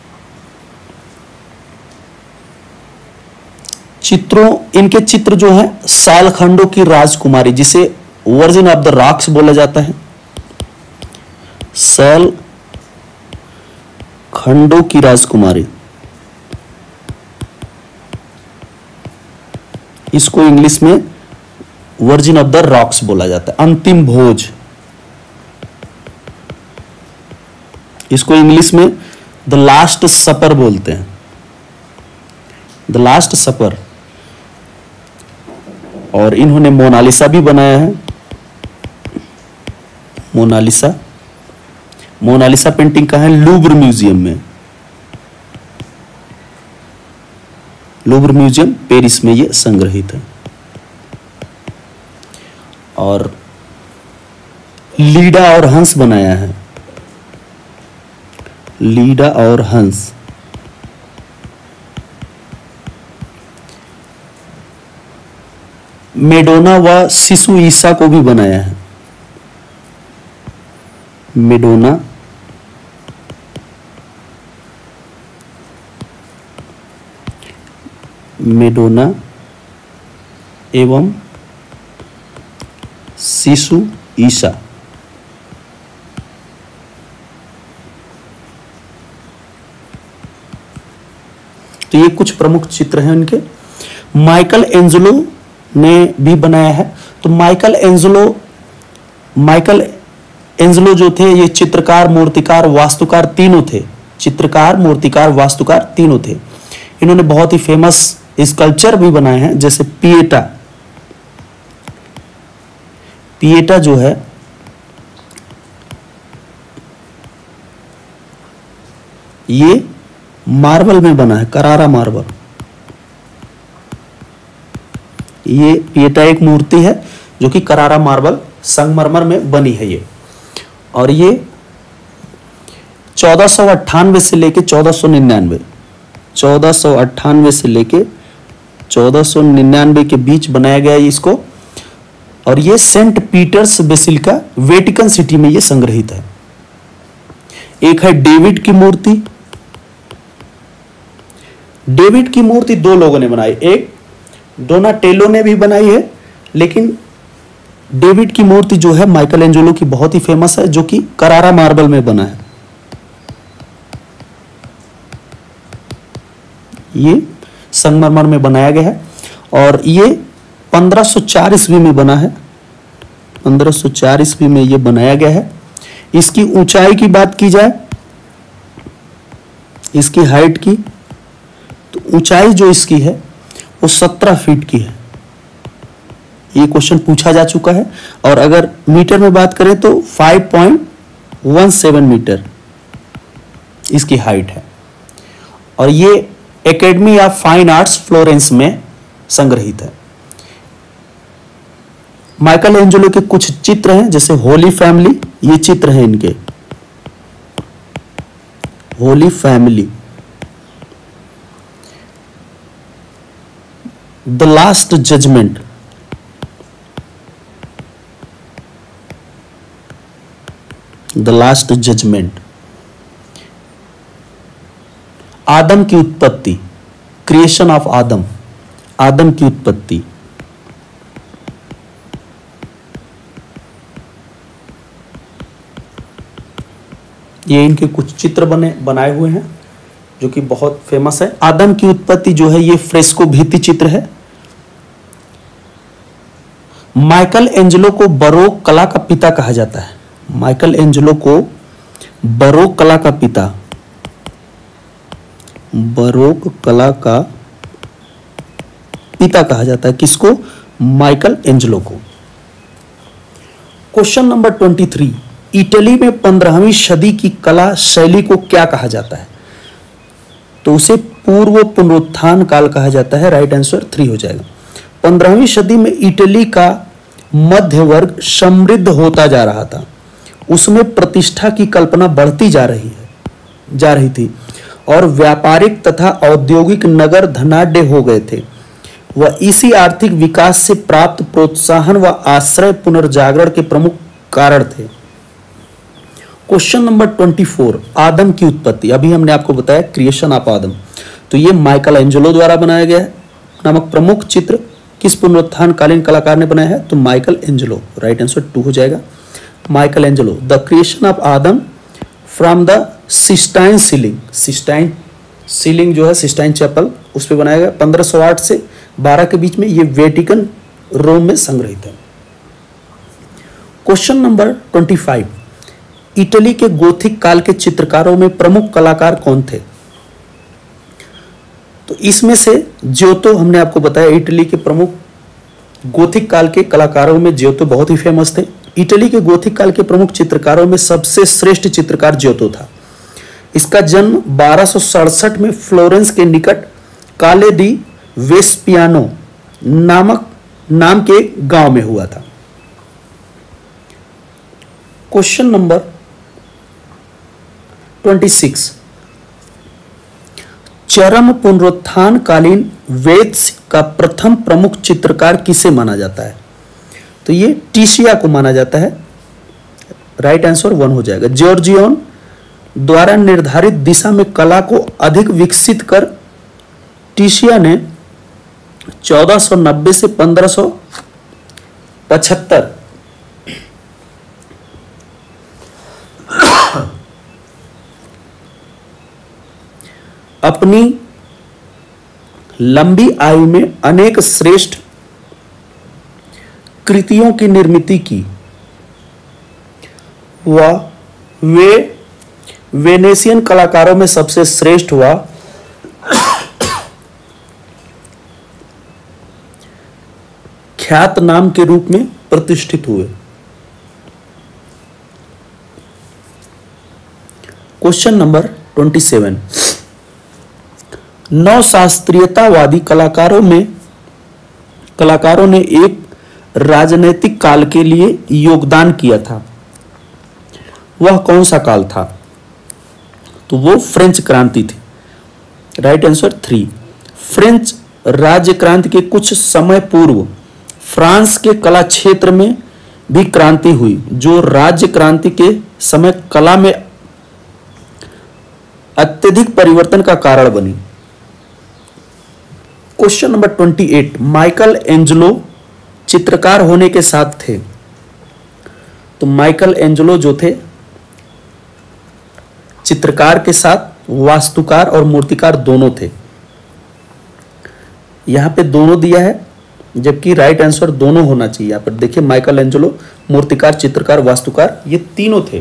चित्रों इनके चित्र जो है सालखंडों की राजकुमारी, जिसे वर्जिन ऑफ द रॉक्स बोला जाता है, साल खंडों की राजकुमारी, इसको इंग्लिश में वर्जिन ऑफ द रॉक्स बोला जाता है। अंतिम भोज, इसको इंग्लिश में द लास्ट सपर बोलते हैं, द लास्ट सपर। और इन्होंने मोनालिसा भी बनाया है, मोनालिसा मोनालिसा पेंटिंग कहाँ है? लूव्र म्यूजियम में, लूव्र म्यूजियम पेरिस में ये संग्रहित है। और लीडा और हंस बनाया है, लीडा और हंस। मेडोना व शिशु ईसा को भी बनाया है, मेडोना मेडोना एवं शिशु ईसा। तो ये कुछ प्रमुख चित्र हैं उनके। माइकल एंजेलो ने भी बनाया है। तो माइकल एंजेलो माइकल एंजेलो जो थे ये चित्रकार, मूर्तिकार, वास्तुकार तीनों थे। चित्रकार, मूर्तिकार, वास्तुकार तीनों थे। इन्होंने बहुत ही फेमस स्कल्पचर भी बनाए हैं, जैसे पिएटा। पिएटा जो है ये मार्बल में बना है, करारा मार्बल। ये पिएटा एक मूर्ति है जो कि करारा मार्बल संगमरमर में बनी है ये। और ये चौदह सौ अट्ठानवे से लेके चौदह सौ निन्यानवे चौदह सौ अट्ठानवे से लेके चौदह सौ निन्यानवे के बीच बनाया गया है इसको। और ये Saint Peter's Basilica Vatican City में ये संग्रहित है। एक है डेविड की मूर्ति, डेविड की मूर्ति दो लोगों ने बनाई, एक डोनाटेलो ने भी बनाई है, लेकिन डेविड की मूर्ति जो है माइकल एंजेलो की बहुत ही फेमस है, जो कि करारा मार्बल में बना है। ये संगमरमर में बनाया गया है और ये पंद्रह सौ चार ईस्वी में बना है। पंद्रह सौ चार ईस्वी में ये बनाया गया है। इसकी ऊंचाई की बात की जाए, इसकी हाइट की, तो ऊंचाई जो इसकी है वो सत्रह फीट की है। ये क्वेश्चन पूछा जा चुका है। और अगर मीटर में बात करें तो five point one seven metre इसकी हाइट है। और ये Academy of Fine Arts Florence में संग्रहित है। माइकल एंजेलो के कुछ चित्र हैं, जैसे होली फैमिली, ये चित्र हैं इनके, Holy Family, the Last Judgment, the Last Judgment, आदम की उत्पत्ति, क्रिएशन ऑफ आदम, आदम की उत्पत्ति, ये इनके कुछ चित्र बने बनाए हुए हैं जो कि बहुत फेमस है। आदम की उत्पत्ति जो है ये फ्रेस्को भित्ति चित्र है। माइकल एंजेलो को बरोक कला का पिता कहा जाता है। माइकल एंजेलो को बरोक कला का पिता, बरोक कला का पिता कहा जाता है। किसको? माइकल एंजेलो को। Question number twenty three, Italy में पंद्रहवीं सदी की कला शैली को क्या कहा जाता है? तो उसे पूर्व पुनरुत्थान काल कहा जाता है। राइट आंसर थ्री हो जाएगा। पंद्रहवीं सदी में इटली का मध्य वर्ग समृद्ध होता जा रहा था। उसमें प्रतिष्ठा की कल्पना बढ़ती जा रही है जा रही थी और व्यापारिक तथा औद्योगिक नगर धनाढ्य हो गए थे। वह इसी आर्थिक विकास से प्राप्त प्रोत्साहन व आश्रय पुनर्जागरण के प्रमुख कारण थे। क्वेश्चन नंबर ट्वेंटी फोर, आदम की उत्पत्ति। अभी हमने आपको बताया क्रिएशन ऑफ आदम, तो ये माइकल एंजेलो द्वारा बनाया गया है नामक प्रमुख चित्र किस पुनरुत्थान कालीन कलाकार ने बनाया है? तो Michelangelo. Right answer two हो जाएगा। Michelangelo, the creation of Adam from the Sistine ceiling, Sistine ceiling जो है सिस्टाइन चैपल, उस पर बनाया गया। पंद्रह सौ आठ से बारह के बीच में ये वेटिकन रोम में संग्रहित है। Question number twenty five, Italy के गोथिक काल के चित्रकारों में प्रमुख कलाकार कौन थे? तो इसमें से जियोतो, हमने आपको बताया इटली के प्रमुख गोथिक काल के कलाकारों में जियोतो बहुत ही फेमस थे। इटली के गोथिक काल के प्रमुख चित्रकारों में सबसे श्रेष्ठ चित्रकार जियोतो था। इसका जन्म बारह सौ सड़सठ में फ्लोरेंस के निकट काले दी वेस्पियानो नामक नाम के गांव में हुआ था। क्वेश्चन नंबर ट्वेंटी सिक्स, चरम पुनरुत्थान कालीन वेत्स का प्रथम प्रमुख चित्रकार किसे माना जाता है? तो ये टीशिया को माना जाता है। राइट आंसर वन हो जाएगा। जॉर्जियन द्वारा निर्धारित दिशा में कला को अधिक विकसित कर टीशिया ने चौदह सौ नब्बे से पंद्रह सौ पचहत्तर अपनी लंबी आयु में अनेक श्रेष्ठ कृतियों की निर्मित की। वह वे वेनेशियन कलाकारों में सबसे श्रेष्ठ हुआ। ख्यात नाम के रूप में प्रतिष्ठित हुए। क्वेश्चन नंबर ट्वेंटी सेवन, नव शास्त्रीयतावादी कलाकारों में कलाकारों ने एक राजनैतिक काल के लिए योगदान किया था। वह कौन सा काल था? तो वो फ्रेंच क्रांति थी। Right answer three. फ्रेंच राज्य क्रांति के कुछ समय पूर्व फ्रांस के कला क्षेत्र में भी क्रांति हुई, जो राज्य क्रांति के समय कला में अत्यधिक परिवर्तन का कारण बनी। Question number twenty eight, Michelangelo चित्रकार होने के साथ थे। तो माइकल एंजेलो जो थे चित्रकार के साथ वास्तुकार और मूर्तिकार दोनों थे। यहां पे दोनों दिया है, जबकि राइट आंसर दोनों होना चाहिए। यहां पर देखिए माइकल एंजेलो मूर्तिकार, चित्रकार, वास्तुकार ये तीनों थे।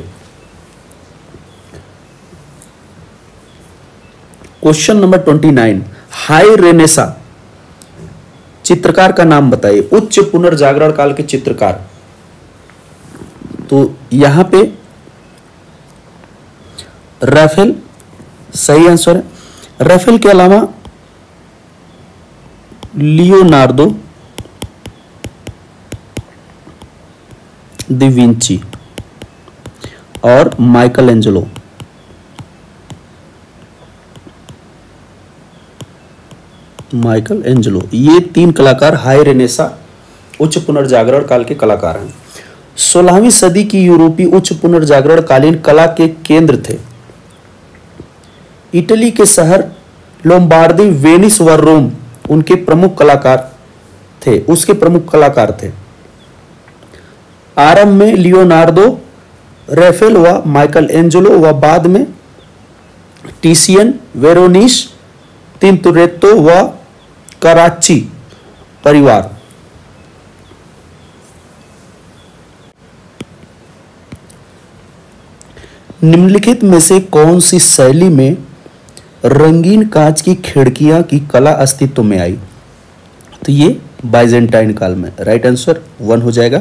Question number twenty nine, high Renaissance चित्रकार का नाम बताइए, उच्च पुनर्जागरण काल के चित्रकार। तो यहां पे राफेल सही आंसर है। राफेल के अलावा लियोनार्दो दा विंची और माइकल एंजेलो। माइकल एंजेलो ये तीन कलाकार हाई रेनेसा उच्च पुनर्जागरण काल के कलाकार हैं। सोलहवीं सदी की यूरोपीय उच्च पुनर्जागरण कालीन कला के केंद्र थे। इटली के शहर लोम्बार्दी, वेनिस व रोम उनके प्रमुख कलाकार थे उसके प्रमुख कलाकार थे। आरंभ में लियोनार्दो, राफेल व माइकल एंजेलो व बाद में टिशियन, वेरोनिस, तिंटोरेत्तो व कराची परिवार। निम्नलिखित में से कौन सी शैली में रंगीन कांच की खिड़कियां की कला अस्तित्व में आई? तो ये बाइजेंटाइन काल में। राइट आंसर वन हो जाएगा।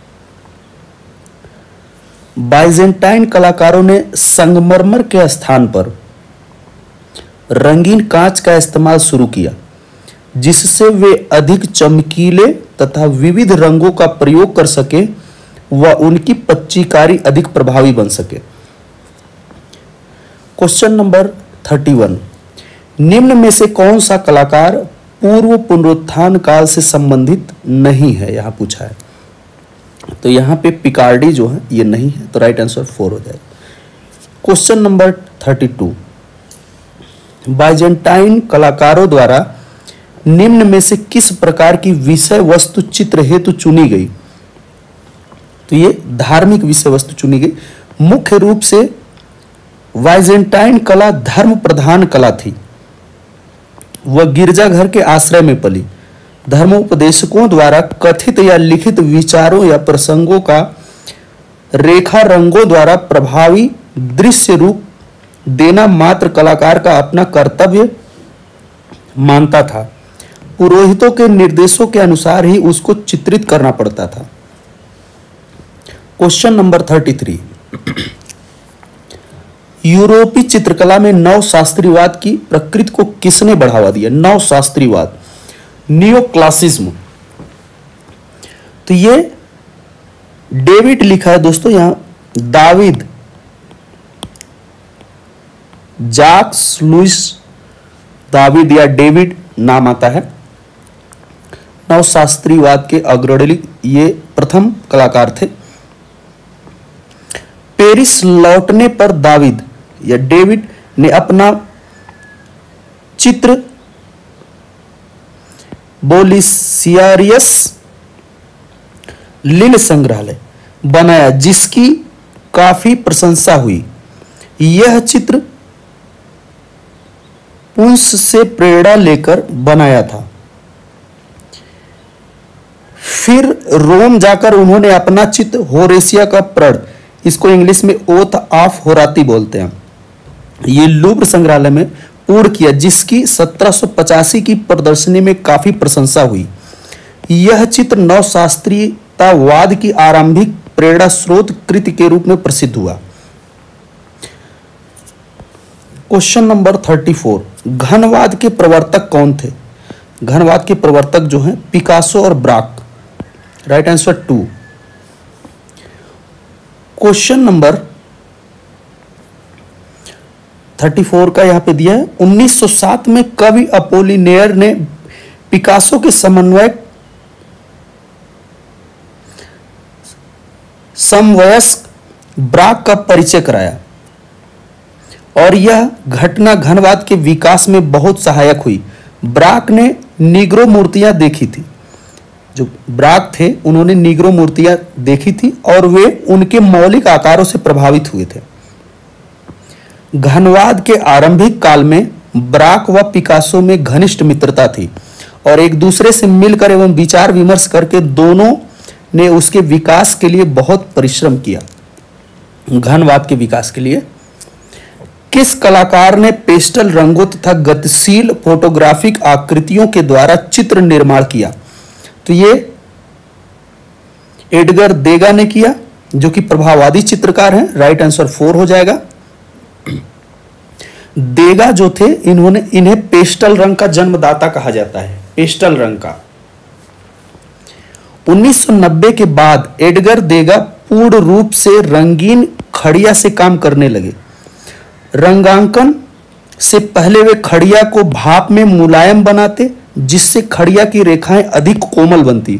बाइजेंटाइन कलाकारों ने संगमरमर के स्थान पर रंगीन कांच का इस्तेमाल शुरू किया, जिससे वे अधिक चमकीले तथा विविध रंगों का प्रयोग कर सके व उनकी पच्चीकारी अधिक प्रभावी बन सके। क्वेश्चन नंबर थर्टी वन, निम्न में से कौन सा कलाकार पूर्व पुनरुत्थान काल से संबंधित नहीं है? यहां पूछा है। तो यहां पे पिकार्डी जो है ये नहीं है, तो राइट आंसर फोर हो जाएगा। Question number thirty two, Byzantine कलाकारों द्वारा निम्न में से किस प्रकार की विषय वस्तु चित्र हेतु चुनी गई? तो ये धार्मिक विषय वस्तु चुनी गई। मुख्य रूप से बाइजेंटाइन कला धर्म प्रधान कला थी। वह गिरजाघर के आश्रय में पली। धर्मोपदेशकों द्वारा कथित या लिखित विचारों या प्रसंगों का रेखा रंगों द्वारा प्रभावी दृश्य रूप देना मात्र कलाकार का अपना कर्तव्य मानता था। पुरोहितों के निर्देशों के अनुसार ही उसको चित्रित करना पड़ता था। क्वेश्चन नंबर थर्टी थ्री, यूरोपीय चित्रकला में नव शास्त्रीवाद की प्रकृति को किसने बढ़ावा दिया? नव शास्त्रीवाद, नियो क्लासिज्म। तो ये डेविड लिखा है दोस्तों, यहां दाविद जाक्स लुइस दाविद या डेविड नाम आता है। नवशास्त्रीवाद के अग्रणी ये प्रथम कलाकार थे। पेरिस लौटने पर दाविद या डेविड ने अपना चित्र बोलिसियारियस लिल संग्रहालय बनाया, जिसकी काफी प्रशंसा हुई। यह चित्र पुंस से प्रेरणा लेकर बनाया था। फिर रोम जाकर उन्होंने अपना चित्र होरेसिया का प्रण, इसको इंग्लिश में ओथ ऑफ होराती बोलते हैं, ये लूव्र संग्रहालय में पूर्ण किया, जिसकी सत्रह सौ पचासी की प्रदर्शनी में काफी प्रशंसा हुई। यह चित्र नवशास्त्रीयतावाद की आरंभिक प्रेरणा स्रोत कृति के रूप में प्रसिद्ध हुआ। क्वेश्चन नंबर थर्टी फोर, घनवाद के प्रवर्तक कौन थे? घनवाद के प्रवर्तक जो हैं पिकासो और Braque. Right answer two. Question number thirty four का यहां पे दिया है, उन्नीस सौ सात में कवि अपोलिनेयर ने पिकासो के समन्वयक समवयस्क ब्राक का परिचय कराया और यह घटना घनवाद के विकास में बहुत सहायक हुई। ब्राक ने नीग्रो मूर्तियां देखी थी। जो ब्राक थे उन्होंने नीग्रो मूर्तियां देखी थी और वे उनके मौलिक आकारों से प्रभावित हुए थे। घनवाद के आरंभिक काल में ब्राक व पिकासो में घनिष्ठ मित्रता थी और एक दूसरे से मिलकर एवं विचार विमर्श करके दोनों ने उसके विकास के लिए बहुत परिश्रम किया। घनवाद के विकास के लिए किस कलाकार ने पेस्टल रंगों तथा गतिशील फोटोग्राफिक आकृतियों के द्वारा चित्र निर्माण किया? तो ये एडगर देगा ने किया, जो कि प्रभाववादी चित्रकार हैं। राइट आंसर फोर हो जाएगा। देगा जो थे, इन्होंने इन्हें पेस्टल रंग का जन्मदाता कहा जाता है। पेस्टल रंग का उन्नीस सौ नब्बे के बाद एडगर देगा पूर्ण रूप से रंगीन खड़िया से काम करने लगे। रंगांकन से पहले वे खड़िया को भाप में मुलायम बनाते, जिससे खड़िया की रेखाएं अधिक कोमल बनती।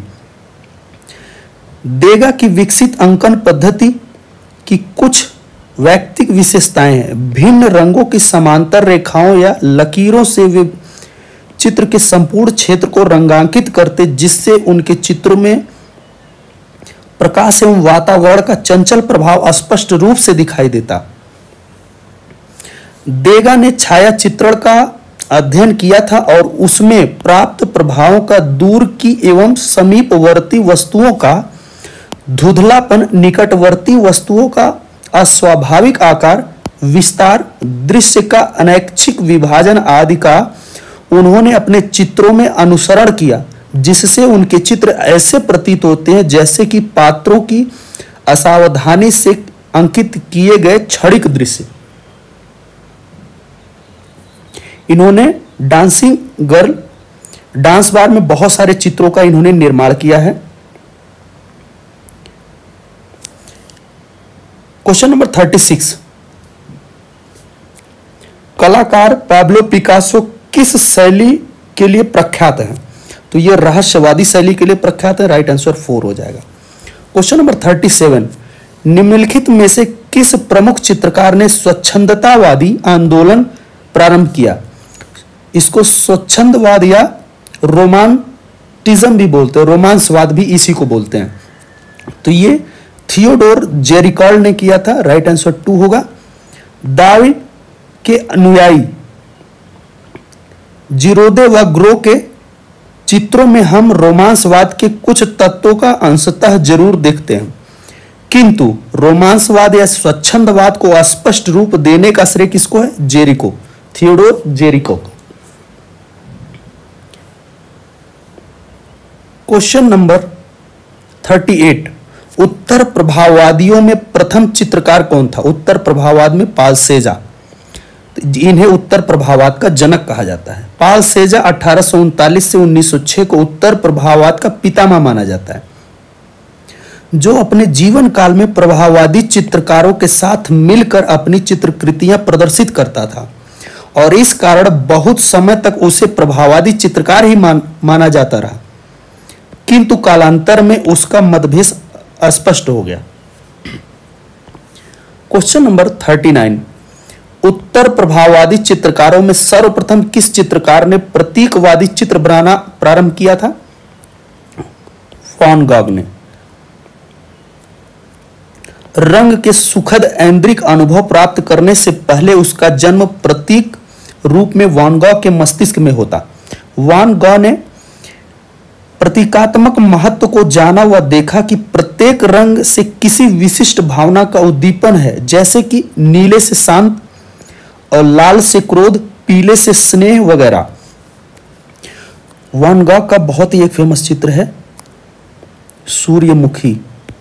देगा की विकसित अंकन पद्धति की कुछ वैयक्तिक विशेषताएं हैं। भिन्न रंगों की समांतर रेखाओं या लकीरों से वे चित्र के संपूर्ण क्षेत्र को रंगांकित करते, जिससे उनके चित्रों में प्रकाश एवं वातावरण का चंचल प्रभाव स्पष्ट रूप से दिखाई देता। देगा ने छाया चित्रण का अध्ययन किया था और उसमें प्राप्त प्रभावों का दूर की एवं समीपवर्ती वस्तुओं का धुंधलापन, निकटवर्ती वस्तुओं का अस्वाभाविक आकार, विस्तार, दृश्य का अनैच्छिक विभाजन आदि का उन्होंने अपने चित्रों में अनुसरण किया, जिससे उनके चित्र ऐसे प्रतीत होते हैं जैसे कि पात्रों की असावधानी से अंकित किए गए क्षणिक दृश्य। इन्होंने डांसिंग गर्ल, डांस बार में बहुत सारे चित्रों का इन्होंने निर्माण किया है। क्वेश्चन नंबर थर्टी सिक्स, कलाकार पैब्लो पिकासो किस शैली के लिए प्रख्यात है? तो यह रहस्यवादी शैली के लिए प्रख्यात है। राइट आंसर फोर हो जाएगा। क्वेश्चन नंबर थर्टी सेवन, निम्नलिखित में से किस प्रमुख चित्रकार ने स्वच्छंदतावादी आंदोलन प्रारंभ किया? इसको स्वच्छंदवाद या रोमांटिज्म भी बोलते हैं, रोमांसवाद भी इसी को बोलते हैं। तो ये थियोडोर जेरिकॉल ने किया था। राइट आंसर टू होगा। दाविड के अनुयायी जिरोदे व ग्रो के चित्रों में हम रोमांसवाद के कुछ तत्वों का अंशतः जरूर देखते हैं, किंतु रोमांसवाद या स्वच्छंदवाद को स्पष्ट रूप देने का श्रेय किसको है? Gericault, Theodore Gericault. Question number thirty eight, उत्तर प्रभाववादियों में प्रथम चित्रकार कौन था? उत्तर प्रभाववाद में पाल सेजा, इन्हें उत्तर प्रभाववाद का जनक कहा जाता है। पाल सेजा अठारह सौ उनतालीस से उन्नीस सौ छह को उत्तर प्रभाववाद का पितामह माना जाता है, जो अपने जीवन काल में प्रभाववादी चित्रकारों के साथ मिलकर अपनी चित्रकृतियां प्रदर्शित करता था और इस कारण बहुत समय तक उसे प्रभाववादी चित्रकार ही मान, माना जाता रहा, किंतु कालांतर में उसका मतभेद स्पष्ट हो गया। क्वेश्चन नंबर थर्टी नाइन, उत्तर प्रभाववादी चित्रकारों में सर्वप्रथम किस चित्रकार ने प्रतीकवादी चित्र बनाना प्रारंभ किया था? वैन गॉग ने। रंग के सुखद ऐन्द्रिक अनुभव प्राप्त करने से पहले उसका जन्म प्रतीक रूप में वैन गॉग के मस्तिष्क में होता। वैन गॉग ने प्रतीकात्मक महत्व को जाना व देखा कि प्रत्येक रंग से किसी विशिष्ट भावना का उद्दीपन है, जैसे कि नीले से शांत और लाल से क्रोध, पीले से स्नेह वगैरह। वैन गॉग का बहुत ही एक फेमस चित्र है सूर्यमुखी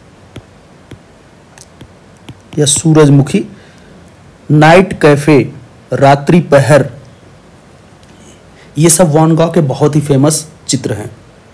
या सूरजमुखी, नाइट कैफे, रात्रि पहर, ये सब वैन गॉग के बहुत ही फेमस चित्र हैं।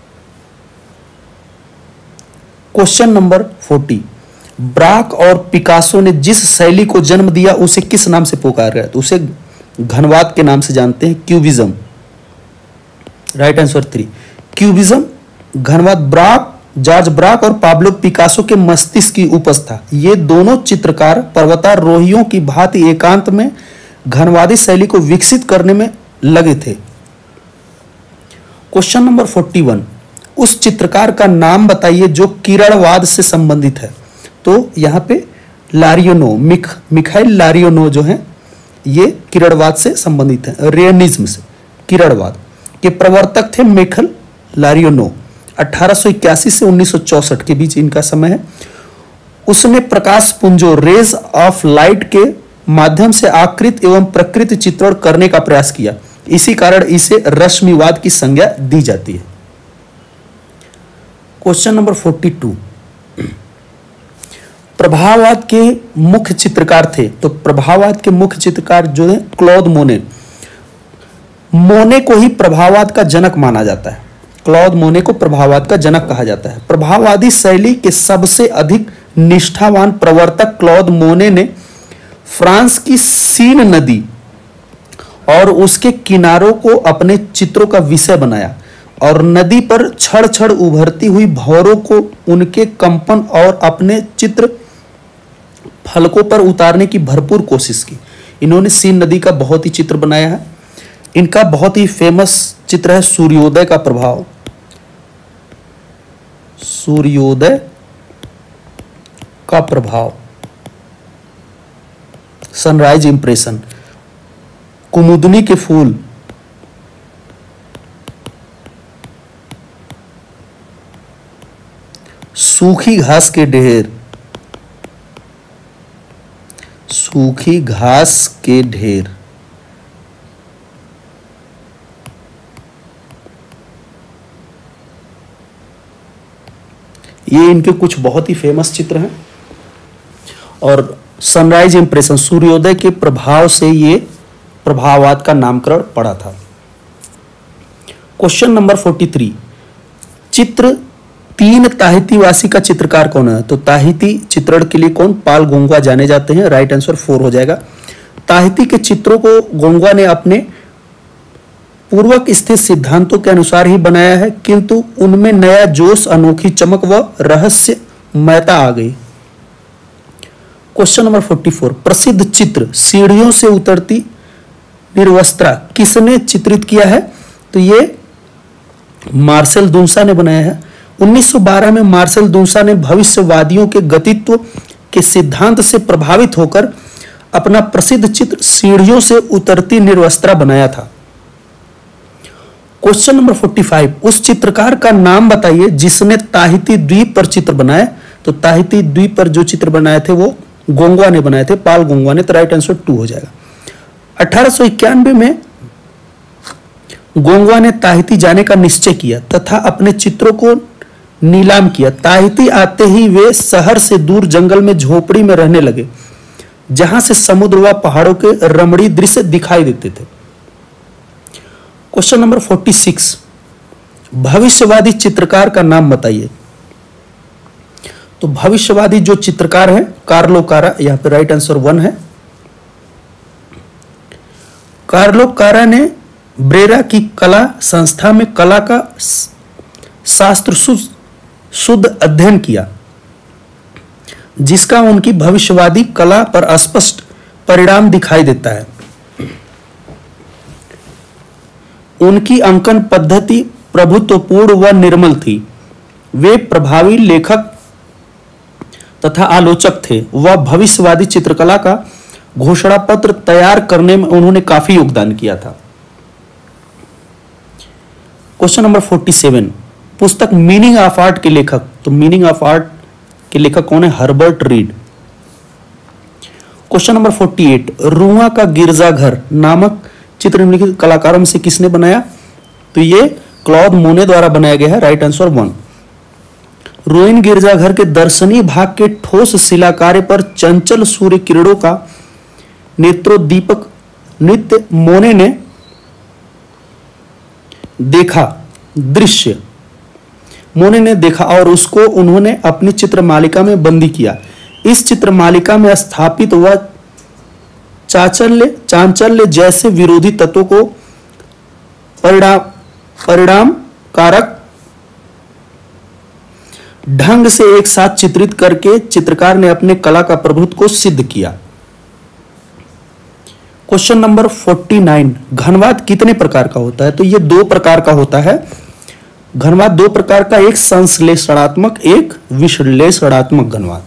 क्वेश्चन नंबर फोर्टी, ब्राक और पिकासो ने जिस शैली को जन्म दिया उसे किस नाम से पुकारा गया? तो उसे घनवाद के नाम से जानते हैं, cubism. Right answer three, cubism घनवाद। ब्राक, जॉर्ज ब्राक और पाब्लो पिकासो के मस्तिष्क की उपज था। ये दोनों चित्रकार पर्वतारोहियों की भांति एकांत में घनवादी शैली को विकसित करने में लगे थे। क्वेश्चन नंबर फोर्टी वन, उस चित्रकार का नाम बताइए जो किरणवाद से संबंधित है। तो यहाँ पे लारियोनो, मिख मिखाइल लारियोनो जो है ये किरणवाद से संबंधित है, रेनिज्म से, किरणवाद के प्रवर्तक थे मिखाइल लारियोनो। अठारह सौ इक्यासी से उन्नीस सौ चौसठ के बीच इनका समय है। उसने प्रकाश पुंजों, रेज ऑफ लाइट के माध्यम से आकृत एवं प्रकृति चित्रण करने का प्रयास किया, इसी कारण इसे रश्मिवाद की संज्ञा दी जाती है। क्वेश्चन नंबर फोर्टी टू, प्रभाववाद के मुख्य चित्रकार थे। तो प्रभाववाद के मुख्य चित्रकार जो है क्लॉद मोने। मोने को ही प्रभाववाद का जनक माना जाता है। क्लॉद मोने को प्रभाववाद का जनक कहा जाता है। प्रभाववादी शैली के सबसे अधिक निष्ठावान प्रवर्तक क्लॉद मोने ने फ्रांस की सीन नदी और उसके किनारों को अपने चित्रों का विषय बनाया और नदी पर क्षण क्षण उभरती हुई भौरों को उनके कंपन और अपने चित्र फलकों पर उतारने की भरपूर कोशिश की। इन्होंने सीन नदी का बहुत ही चित्र बनाया है। इनका बहुत ही फेमस चित्र है सूर्योदय का प्रभाव, सूर्योदय का प्रभाव, सनराइज इंप्रेशन, कुमुदनी के फूल, सूखी घास के ढेर, सूखी घास के ढेर, ये इनके कुछ बहुत ही फेमस चित्र हैं। और सनराइज इंप्रेशन, सूर्योदय के प्रभाव से ये प्रभाववाद का नामकरण पड़ा था। क्वेश्चन नंबर फोर्टी थ्री, चित्र तीन ताहितीवासी का चित्रकार कौन है। तो ताहिती चित्रण के लिए कौन, पाल गोंगवा जाने जाते हैं। राइट आंसर फोर हो जाएगा। ताहिती के चित्रों को गोंगवा ने अपने पूर्वक स्थित सिद्धांतों के अनुसार ही बनाया है, किंतु उनमें नया जोश, अनोखी चमक व रहस्यमयता आ गई। क्वेश्चन नंबर फोर्टी फोर, प्रसिद्ध चित्र सीढ़ियों से उतरती निर्वस्त्रा किसने चित्रित किया है। तो ये मार्सेल दूसा ने बनाया है। उन्नीस सौ बारह में मार्सेल दूसा ने भविष्यवादियों के गतित्व के सिद्धांत से प्रभावित होकर अपना प्रसिद्ध चित्र सीढ़ियों से उतरती निर्वस्त्रा बनाया था। क्वेश्चन नंबर फोर्टी फाइव, उस चित्रकार का नाम बताइए जिसने ताहिती द्वीप पर चित्र बनाए। तो ताहिती द्वीप पर जो चित्र बनाए थे वो गोंगवा ने बनाए थे, पाल गोंगवा ने। तो राइट आंसर टू हो जाएगा। अठारह सौ इक्यानवे में गोंगवा ने ताहिती जाने का निश्चय किया तथा अपने चित्रों को नीलाम किया। ताहिती आते ही वे शहर से दूर जंगल में झोपड़ी में रहने लगे, जहां से समुद्र व पहाड़ों के रमणीय दृश्य दिखाई देते थे। क्वेश्चन नंबर फोर्टी सिक्स, भविष्यवादी चित्रकार का नाम बताइए। तो भविष्यवादी जो चित्रकार है कार्लो कारा, यहां पे राइट आंसर वन है। कार्लो कारा ने ब्रेरा की कला संस्था में कला का शास्त्र शुद्ध अध्ययन किया, जिसका उनकी भविष्यवादी कला पर स्पष्ट परिणाम दिखाई देता है। उनकी अंकन पद्धति प्रभुत्वपूर्ण व निर्मल थी। वे प्रभावी लेखक तथा आलोचक थे। वह भविष्यवादी चित्रकला का घोषणा पत्र तैयार करने में उन्होंने काफी योगदान किया था। क्वेश्चन नंबर फोर्टी सेवन, पुस्तक मीनिंग ऑफ आर्ट के लेखक। तो मीनिंग ऑफ आर्ट के लेखक कौन है, Herbert Read. Question number forty eight, Rouen का गिरजाघर नामक चित्र निम्नलिखित कलाकारों में से किसने बनाया। तो ये क्लॉद मोने द्वारा बनाया गया है। Right answer one. रुइन गिरजाघर के दर्शनीय भाग के ठोस शिलाकार्य पर चंचल सूर्य किरणों का नेत्रोद्दीपक नृत्य मोने ने देखा दृश्य मोने ने देखा और उसको उन्होंने अपनी चित्र मालिका में बंदी किया। इस चित्र मालिका में स्थापित वह चांचल्य चांचल्य जैसे विरोधी तत्वों को परिणाम परिणाम कारक ढंग से एक साथ चित्रित करके चित्रकार ने अपने कला का प्रभुत्व को सिद्ध किया। क्वेश्चन नंबर फोर्टी नाइन, घनवाद कितने प्रकार का होता है। तो ये दो प्रकार का होता है। घनवाद दो प्रकार का, एक संश्लेषणात्मक, एक विश्लेषणात्मक घनवाद।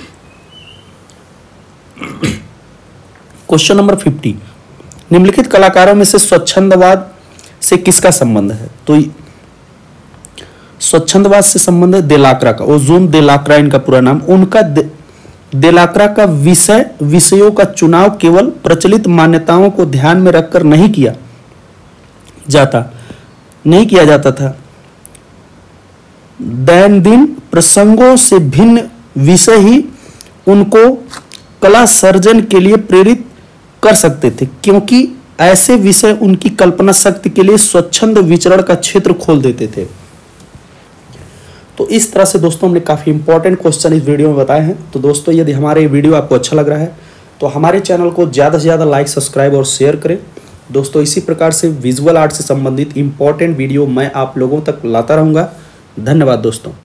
क्वेश्चन नंबर फिफ्टी, निम्नलिखित कलाकारों में से स्वच्छंदवाद से किसका संबंध है? तो स्वच्छंदवाद से संबंध है देलाक्रा का, ओजोन देलाक्रा इनका पूरा नाम। उनका दे, देलाक्रा का विषय विषयों का चुनाव केवल प्रचलित मान्यताओं को ध्यान में रखकर नहीं किया जाता नहीं किया जाता था। दैनंदिन प्रसंगों से भिन्न विषय ही उनको कला सर्जन के लिए प्रेरित कर सकते थे, क्योंकि ऐसे विषय उनकी कल्पना शक्ति के लिए स्वच्छंद विचरण का क्षेत्र खोल देते थे। तो इस तरह से दोस्तों हमने काफी इंपॉर्टेंट क्वेश्चन इस वीडियो में बताए हैं। तो दोस्तों यदि हमारे वीडियो आपको अच्छा लग रहा है तो हमारे चैनल को ज़्यादा से ज़्यादा लाइक, सब्सक्राइब और शेयर करें। दोस्तों इसी प्रकार से विजुअल आर्ट से संबंधित इंपॉर्टेंट वीडियो मैं आप लोगों तक लाता रहूँगा। धन्यवाद दोस्तों।